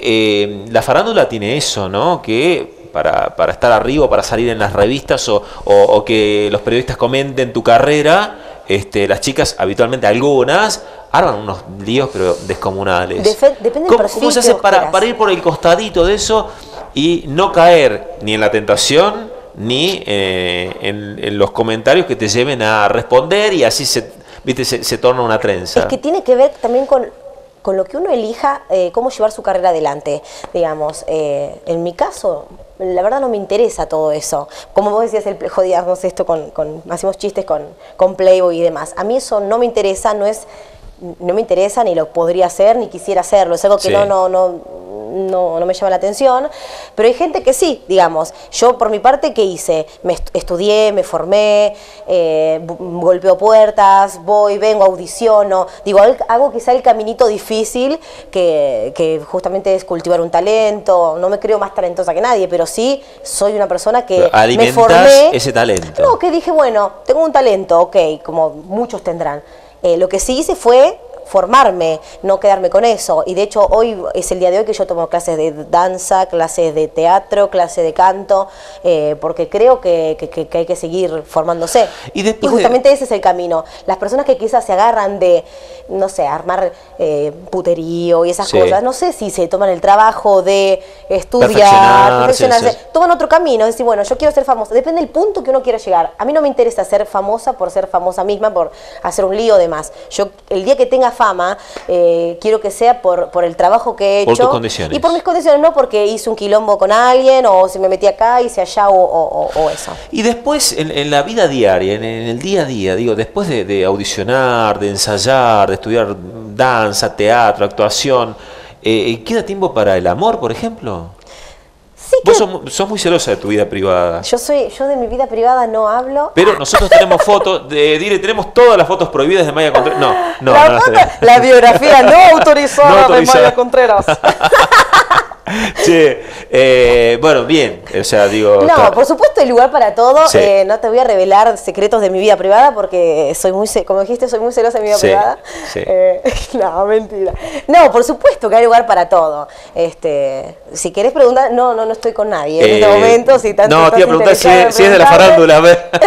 la farándula tiene eso, ¿no? Que para estar arriba, para salir en las revistas o que los periodistas comenten tu carrera, las chicas, habitualmente algunas, arman unos líos pero descomunales. Depende del perfil. ¿Cómo se hace para ir por el costadito de eso y no caer ni en la tentación ni en los comentarios que te lleven a responder y así se torna una trenza? Es que tiene que ver también con lo que uno elija, cómo llevar su carrera adelante. Digamos, en mi caso, la verdad no me interesa todo eso. Como vos decías, jodíamos esto hacemos chistes con Playboy y demás. A mí eso no me interesa, no me interesa, ni lo podría hacer, ni quisiera hacerlo. Es algo que no no me llama la atención, pero hay gente que sí, digamos. Yo por mi parte, ¿qué hice? Estudié, me formé, golpeo puertas, voy, vengo, audiciono, digo, hago quizá el caminito difícil que justamente es cultivar un talento. No me creo más talentosa que nadie, pero sí soy una persona que me formé. Ese talento. No, que dije, bueno, tengo un talento, ok, como muchos tendrán. Lo que sí hice fue formarme, no quedarme con eso. Y de hecho hoy es el día de hoy que yo tomo clases de danza, clases de teatro, clases de canto, porque creo que hay que seguir formándose. Y justamente ese es el camino. Las personas que quizás se agarran de, no sé, armar puterío y esas cosas, no sé si se toman el trabajo de estudiar, perfeccionarse, toman otro camino, es decir, bueno, yo quiero ser famosa, depende del punto que uno quiera llegar. A mí no me interesa ser famosa por ser famosa misma, por hacer un lío de más. Yo el día que tenga fama, quiero que sea por el trabajo que he hecho. Por tus condiciones. Y por mis condiciones, no porque hice un quilombo con alguien, o si me metí acá, hice allá, o eso. Y después, en la vida diaria, en el día a día, digo, después de audicionar, de ensayar, de estudiar danza, teatro, actuación, ¿queda tiempo para el amor, por ejemplo? Sí, vos sos muy celosa de tu vida privada. Yo de mi vida privada no hablo. Pero nosotros tenemos fotos, tenemos todas las fotos prohibidas de Maya Contreras. La biografía no autorizada de Maya Contreras. Che, bueno, bien, o sea, digo... No, por supuesto hay lugar para todo, sí. No te voy a revelar secretos de mi vida privada porque soy muy, como dijiste, soy muy celosa de mi vida privada. Sí. No, mentira. No, por supuesto que hay lugar para todo. Si querés preguntar, no estoy con nadie en este momento. Si tanto no, te iba a preguntar si es de la farándula.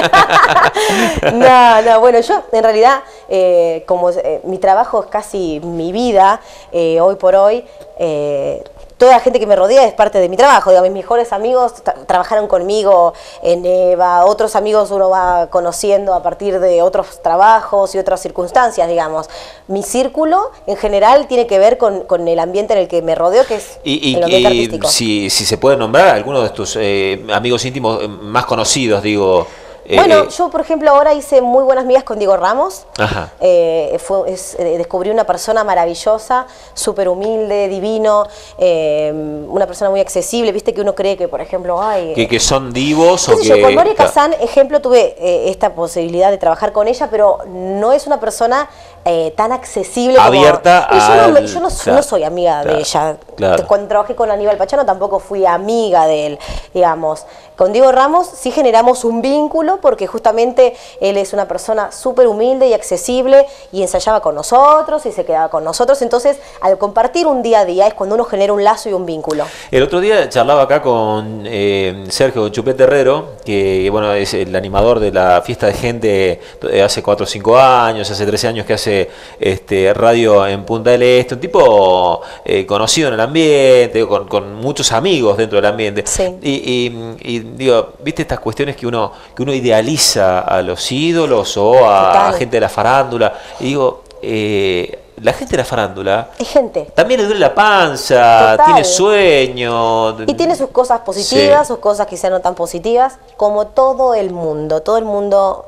No, bueno, yo en realidad, como mi trabajo es casi mi vida, hoy por hoy... toda la gente que me rodea es parte de mi trabajo. Digamos, mis mejores amigos trabajaron conmigo en EVA, otros amigos uno va conociendo a partir de otros trabajos y otras circunstancias, digamos. Mi círculo, en general, tiene que ver con el ambiente en el que me rodeo, que es el ambiente artístico. Si se puede nombrar algunos de tus amigos íntimos más conocidos, digo... Bueno, yo por ejemplo ahora hice muy buenas migas con Diego Ramos. Ajá. Descubrí una persona maravillosa, súper humilde, divino, una persona muy accesible. Viste que uno cree que, por ejemplo, que son divos o que... Yo con Moria Kazan, ejemplo, tuve esta posibilidad de trabajar con ella, pero no es una persona tan accesible abierta como... Yo no soy amiga de ella. Claro. Cuando trabajé con Aníbal Pachano tampoco fui amiga de él, digamos. Con Diego Ramos sí generamos un vínculo porque justamente él es una persona súper humilde y accesible y ensayaba con nosotros y se quedaba con nosotros. Entonces, al compartir un día a día es cuando uno genera un lazo y un vínculo. El otro día charlaba acá con Sergio Chupete Herrero, que bueno, es el animador de la fiesta de gente hace 4 o 5 años, hace 13 años que hace radio en Punta del Este, un tipo conocido en el ambiente, con muchos amigos dentro del ambiente. Sí. Y digo, ¿viste estas cuestiones que uno idealiza a los ídolos o a gente de la farándula? Y digo, la gente de la farándula es gente. También le duele la panza, tiene sueño. Y tiene sus cosas positivas, sus cosas quizá no tan positivas, como todo el mundo. Todo el mundo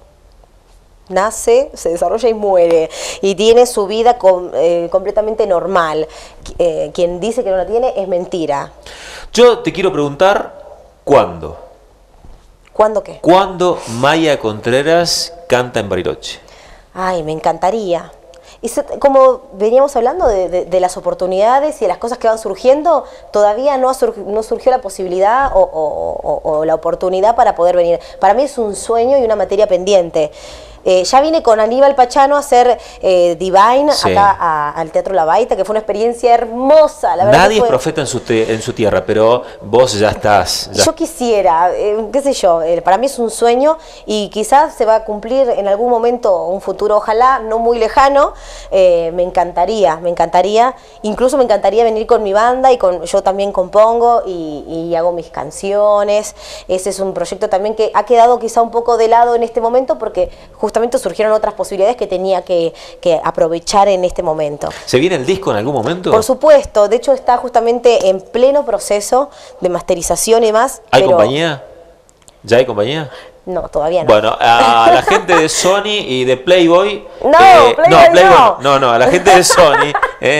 nace, se desarrolla y muere. Y tiene su vida completamente normal. Quien dice que no la tiene es mentira. Yo te quiero preguntar, ¿cuándo? ¿Cuándo qué? ¿Cuándo Maya Contreras canta en Bariloche? Ay, me encantaría. Y como veníamos hablando de las oportunidades y de las cosas que van surgiendo, todavía no surgió la posibilidad o la oportunidad para poder venir. Para mí es un sueño y una materia pendiente. Ya vine con Aníbal Pachano a hacer Divine acá al Teatro La Baita, que fue una experiencia hermosa. La verdad. Nadie es profeta en su tierra, pero vos ya estás. Yo quisiera, qué sé yo, para mí es un sueño y quizás se va a cumplir en algún momento, un futuro ojalá, no muy lejano. Me encantaría, incluso me encantaría venir con mi banda y yo también compongo y hago mis canciones. Ese es un proyecto también que ha quedado quizá un poco de lado en este momento porque justamente surgieron otras posibilidades que tenía que aprovechar en este momento. ¿Se viene el disco en algún momento? Por supuesto, de hecho está justamente en pleno proceso de masterización y demás. ¿Hay compañía? ¿Ya hay compañía? No, todavía no. Bueno, a la gente de Sony y de Playboy... Playboy no, a la gente de Sony...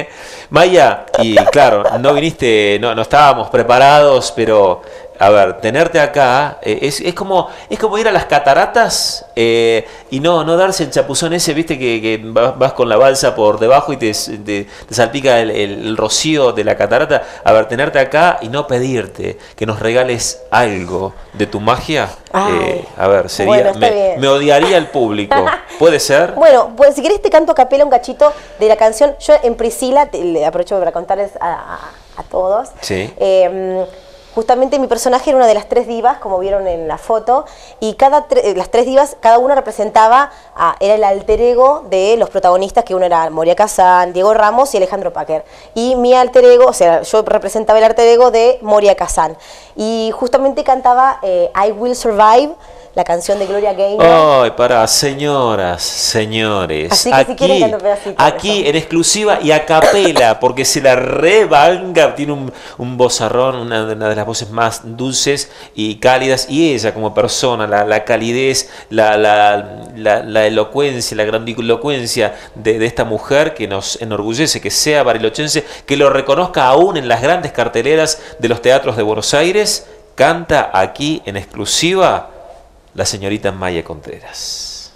Maya, y claro, no viniste, no estábamos preparados, pero a ver, tenerte acá es como ir a las cataratas y no darse el chapuzón ese, viste, que vas con la balsa por debajo y te salpica el rocío de la catarata. A ver, tenerte acá y no pedirte que nos regales algo de tu magia. A ver, sería, bueno, me odiaría el público. ¿Puede ser? Bueno, pues si querés te canto a capela un cachito de la canción. Yo en Priscila, le aprovecho para contarles a todos. Sí. Justamente mi personaje era una de las 3 divas, como vieron en la foto, y las 3 divas, cada una representaba, era el alter ego de los protagonistas, que uno era Moria Kazan, Diego Ramos y Alejandro Packer. Y mi alter ego, o sea, yo representaba el alter ego de Moria Kazan. Y justamente cantaba I Will Survive, la canción de Gloria Gaynor. Ay, para señoras, señores. Así que si quieren canto un pedacito. Aquí en exclusiva y a capela, porque se la rebanga, tiene un vozarrón, una de las voces más dulces y cálidas, y ella como persona, la calidez, la elocuencia, la grandilocuencia de esta mujer que nos enorgullece, que sea barilochense, que lo reconozca aún en las grandes carteleras de los teatros de Buenos Aires, canta aquí en exclusiva la señorita Maya Contreras.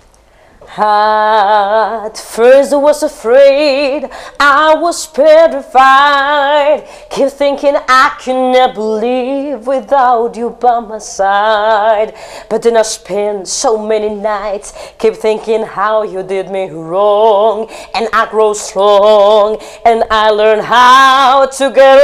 At first I was afraid, I was petrified, keep thinking I can never live without you by my side. But then I spent so many nights, keep thinking how you did me wrong, and I grow strong, and I learn how to get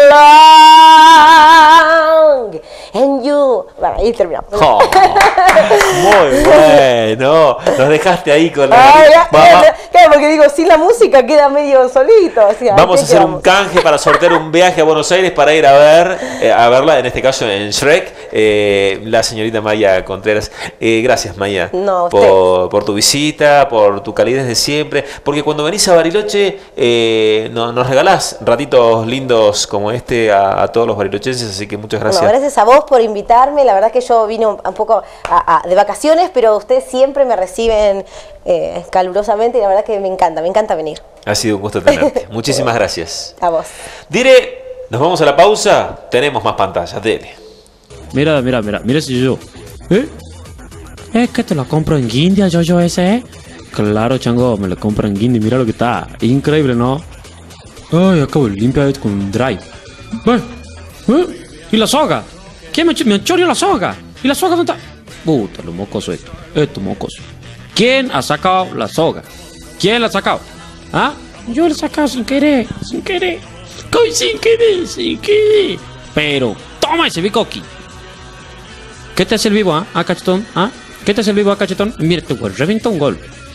along. And you... Bueno, ahí terminamos. Oh, muy bueno, nos dejaste ahí con Claro, porque digo, sin la música queda medio solito. O sea, vamos a hacer un canje para sortear un viaje a Buenos Aires para ir a verla, en este caso en Shrek, la señorita Maya Contreras. Gracias, Maya, por tu visita, por tu calidez de siempre, porque cuando venís a Bariloche nos regalás ratitos lindos como este a todos los barilochenses, así que muchas gracias. Bueno, gracias a vos por invitarme. La verdad que yo vine un poco de vacaciones, pero ustedes siempre me reciben calurosamente y la verdad que me encanta venir. Ha sido un gusto tenerte. Muchísimas gracias. A vos. Dire, nos vamos a la pausa. Tenemos más pantallas, dele. Mira ese yo. Es que te lo compro en Guindia, yo ese, Claro, chango, me lo compro en Guindia. Mira lo que está. Increíble, ¿no? Ay, acabo de limpiar esto con un dry. ¿Y la soga? ¿Quién me choreó la soga? ¿Y la soga dónde está? Puta, lo mocoso esto. Esto mocoso. ¿Quién ha sacado la soga? ¿Quién la ha sacado? ¿Ah? Yo la he sacado sin querer. Sin querer. Pero, toma ese bicoqui. ¿Qué te hace el vivo, cachetón? ¿Qué te hace el vivo, cachetón? Mira, te voy a reventar un gol.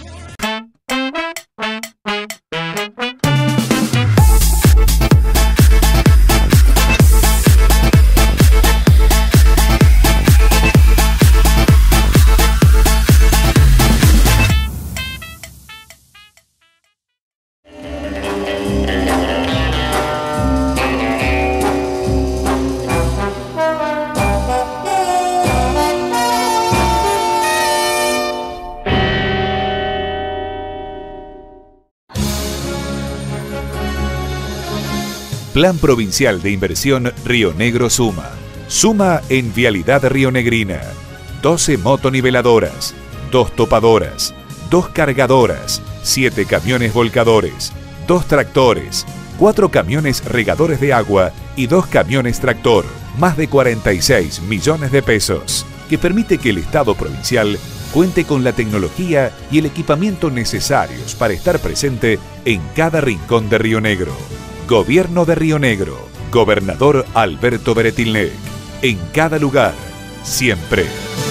Plan Provincial de Inversión Río Negro Suma. Suma en Vialidad Rionegrina. 12 motoniveladoras, 2 topadoras, 2 cargadoras, 7 camiones volcadores, 2 tractores, 4 camiones regadores de agua y 2 camiones tractor. Más de 46 millones de pesos, que permite que el Estado provincial cuente con la tecnología y el equipamiento necesarios para estar presente en cada rincón de Río Negro. Gobierno de Río Negro. Gobernador Alberto Beretilnec. En cada lugar, siempre.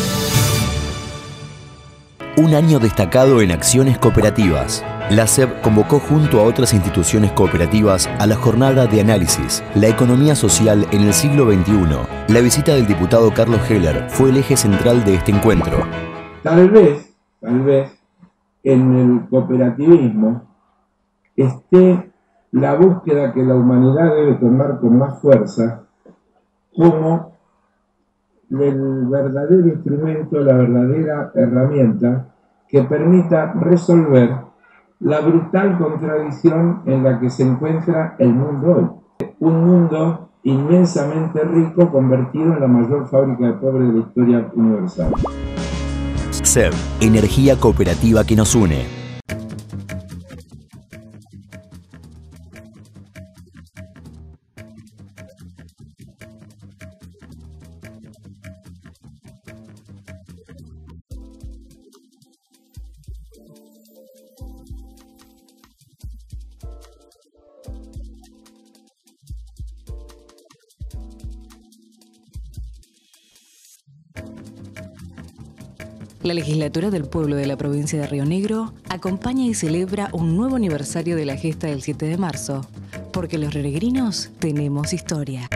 Un año destacado en acciones cooperativas. La SEB convocó junto a otras instituciones cooperativas a la jornada de análisis, la economía social en el siglo XXI. La visita del diputado Carlos Heller fue el eje central de este encuentro. Tal vez, en el cooperativismo esté la búsqueda que la humanidad debe tomar con más fuerza como el verdadero instrumento, la verdadera herramienta que permita resolver la brutal contradicción en la que se encuentra el mundo hoy. Un mundo inmensamente rico convertido en la mayor fábrica de pobres de la historia universal. SEB, energía cooperativa que nos une. La Legislatura del Pueblo de la provincia de Río Negro acompaña y celebra un nuevo aniversario de la gesta del 7 de marzo, porque los rionegrinos tenemos historia.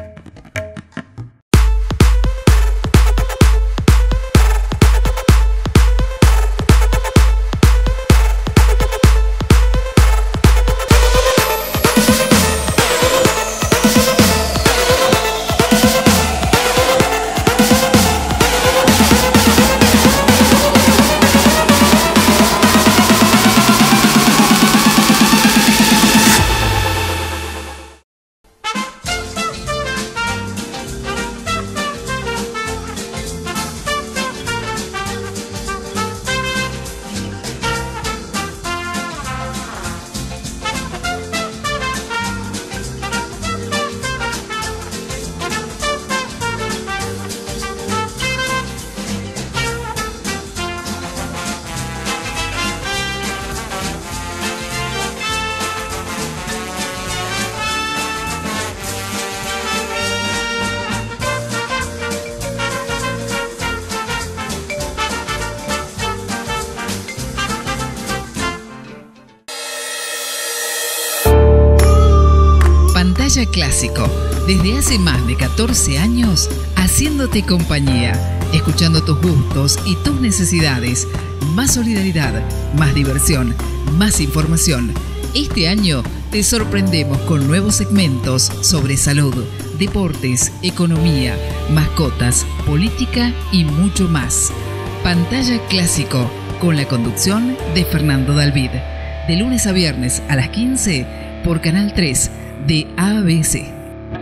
Pantalla Clásico, desde hace más de 14 años, haciéndote compañía, escuchando tus gustos y tus necesidades. Más solidaridad, más diversión, más información. Este año te sorprendemos con nuevos segmentos sobre salud, deportes, economía, mascotas, política y mucho más. Pantalla Clásico, con la conducción de Fernando Dalvid. De lunes a viernes a las 15 por Canal 3 de ABC.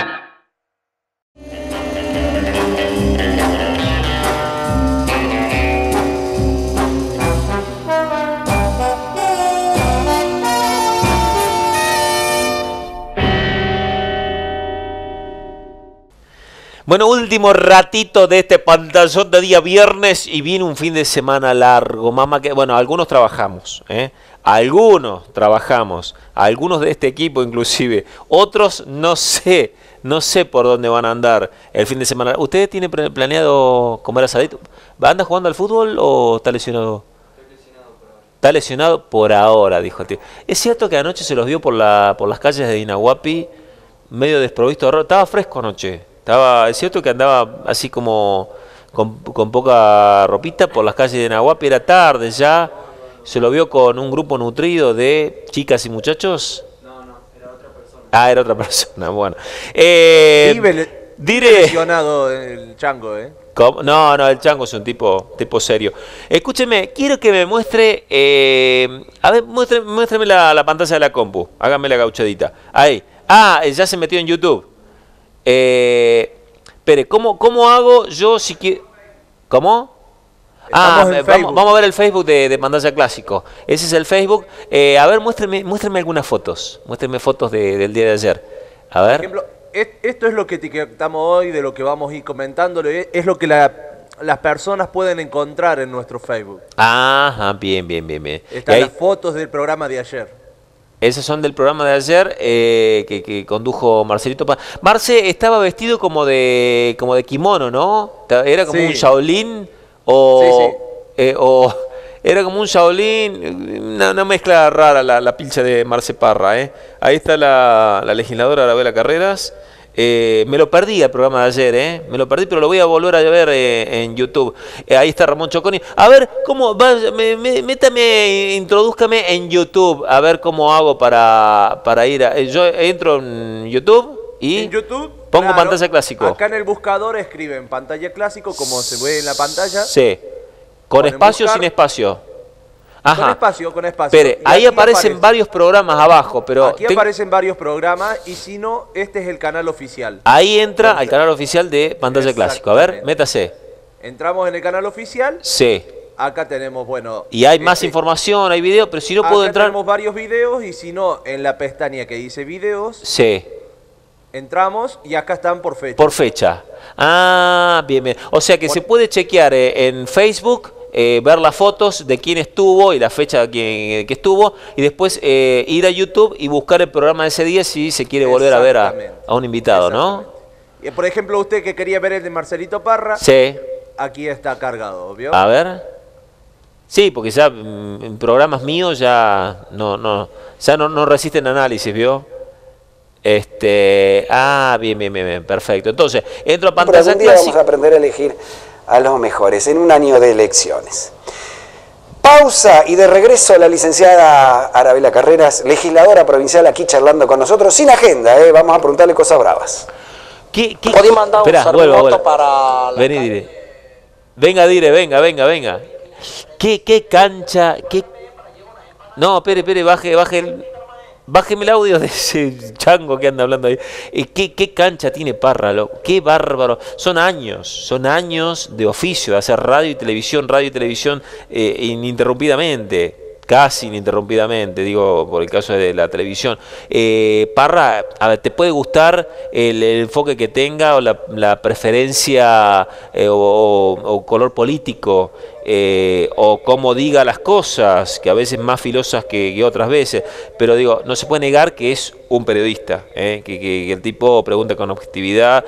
Bueno, último ratito de este pantallón de día viernes y viene un fin de semana largo, mamá, que bueno, algunos trabajamos, algunos trabajamos, algunos de este equipo inclusive, otros no sé por dónde van a andar el fin de semana. ¿Usted tiene planeado comer asadito? ¿Anda jugando al fútbol o está lesionado? Está lesionado por ahora, dijo el tío. Es cierto que anoche se los vio por las calles de Inahuapi, medio desprovisto, estaba fresco anoche. Es cierto que andaba así como con poca ropita por las calles de Nahuapi, era tarde ya, se lo vio con un grupo nutrido de chicas y muchachos. No, era otra persona. Ah, era otra persona, bueno. Diré lesionado el chango, ¿eh? ¿Cómo? No, el chango es un tipo serio. Escúcheme, quiero que me muestre, a ver, muéstreme la pantalla de la compu, hágame la gauchadita. Ahí, ya se metió en YouTube. Espere, ¿cómo hago yo si quiero? ¿Cómo? Vamos a ver el Facebook de Pantalla Clásico. Ese es el Facebook. A ver, muéstreme algunas fotos. Muéstreme fotos del día de ayer. A ver. Por ejemplo, esto es lo que etiquetamos hoy, de lo que vamos a ir comentándolo. Es lo que las personas pueden encontrar en nuestro Facebook. Ajá, bien. Están las fotos del programa de ayer. Esos son del programa de ayer que condujo Marcelito. Marce estaba vestido como de kimono, ¿no? Era como un Shaolin o era como un Shaolin, una mezcla rara la pincha de Marce Parra, Ahí está la legisladora Arabela Carreras. Me lo perdí el programa de ayer, me lo perdí, pero lo voy a volver a ver en YouTube. Ahí está Ramón Choconi. A ver, ¿cómo va? Introdúzcame en YouTube, a ver cómo hago para ir yo entro en YouTube y en YouTube, pongo Pantalla Clásico. Acá en el buscador escriben Pantalla Clásico, como se ve en la pantalla. Sí, con espacio o sin espacio. Ajá. Con espacio, con espacio. Espere, ahí aparecen varios programas abajo, pero... Aquí aparecen varios programas y si no, este es el canal oficial. Ahí entra al canal oficial de Pantalla Clásico. A ver, métase. Entramos en el canal oficial. Sí. Acá tenemos, bueno... Y hay más información, hay videos, pero si no puedo entrar... tenemos varios videos y si no, en la pestaña que dice videos... Sí. Entramos y acá están por fecha. Por fecha. Ah, bien, bien. O sea que se puede chequear en Facebook... ver las fotos de quién estuvo y la fecha que estuvo y después ir a YouTube y buscar el programa de ese día si se quiere volver a ver a un invitado, ¿no? Y por ejemplo, usted que quería ver el de Marcelito Parra, sí. Aquí está cargado, ¿vio? A ver. Sí, porque ya en programas míos ya no resisten análisis, ¿vio? Bien, perfecto. Entonces, entro a Pantalla Clásico. Pero algún día vamos a aprender a elegir a los mejores en un año de elecciones. Pausa y de regreso la licenciada Arabela Carreras, legisladora provincial, aquí charlando con nosotros, sin agenda, vamos a preguntarle cosas bravas. ¿Podí mandar un saludo para la Vení, Dire. Venga, Dire, venga. ¿Qué cancha? No, espere, bájeme el audio de ese chango que anda hablando ahí. ¿Qué cancha tiene Parra? Qué bárbaro. Son años de oficio, de hacer radio y televisión ininterrumpidamente. Casi ininterrumpidamente, digo, por el caso de la televisión. Parra, a ver, te puede gustar el enfoque que tenga o la preferencia o color político, o cómo diga las cosas, que a veces más filosas que otras veces, pero digo, no se puede negar que es un periodista, que el tipo pregunta con objetividad,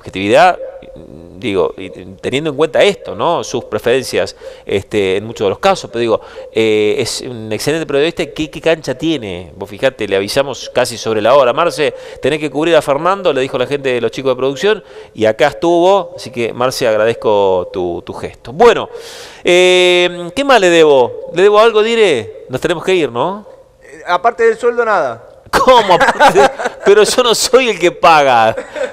digo, teniendo en cuenta esto, ¿no? Sus preferencias en muchos de los casos, pero digo, es un excelente periodista. ¿Qué cancha tiene? Vos fijate, le avisamos casi sobre la hora. Marce, tenés que cubrir a Fernando, le dijo la gente de los chicos de producción, y acá estuvo, así que Marce, agradezco tu gesto. Bueno, ¿qué más le debo? ¿Le debo algo, Dire? Nos tenemos que ir, ¿no? Aparte del sueldo, nada. ¿Cómo? Pero yo no soy el que paga.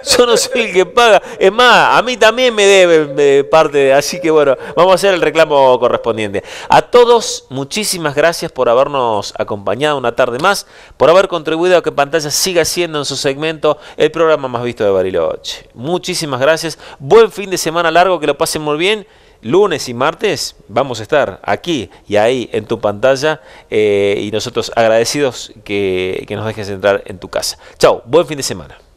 Es más, a mí también me debe parte, así que bueno, vamos a hacer el reclamo correspondiente. A todos, muchísimas gracias por habernos acompañado una tarde más, por haber contribuido a que Pantalla siga siendo en su segmento el programa más visto de Bariloche. Muchísimas gracias. Buen fin de semana largo, que lo pasen muy bien. Lunes y martes vamos a estar aquí y ahí en tu pantalla, y nosotros agradecidos que nos dejes entrar en tu casa. Chau, buen fin de semana.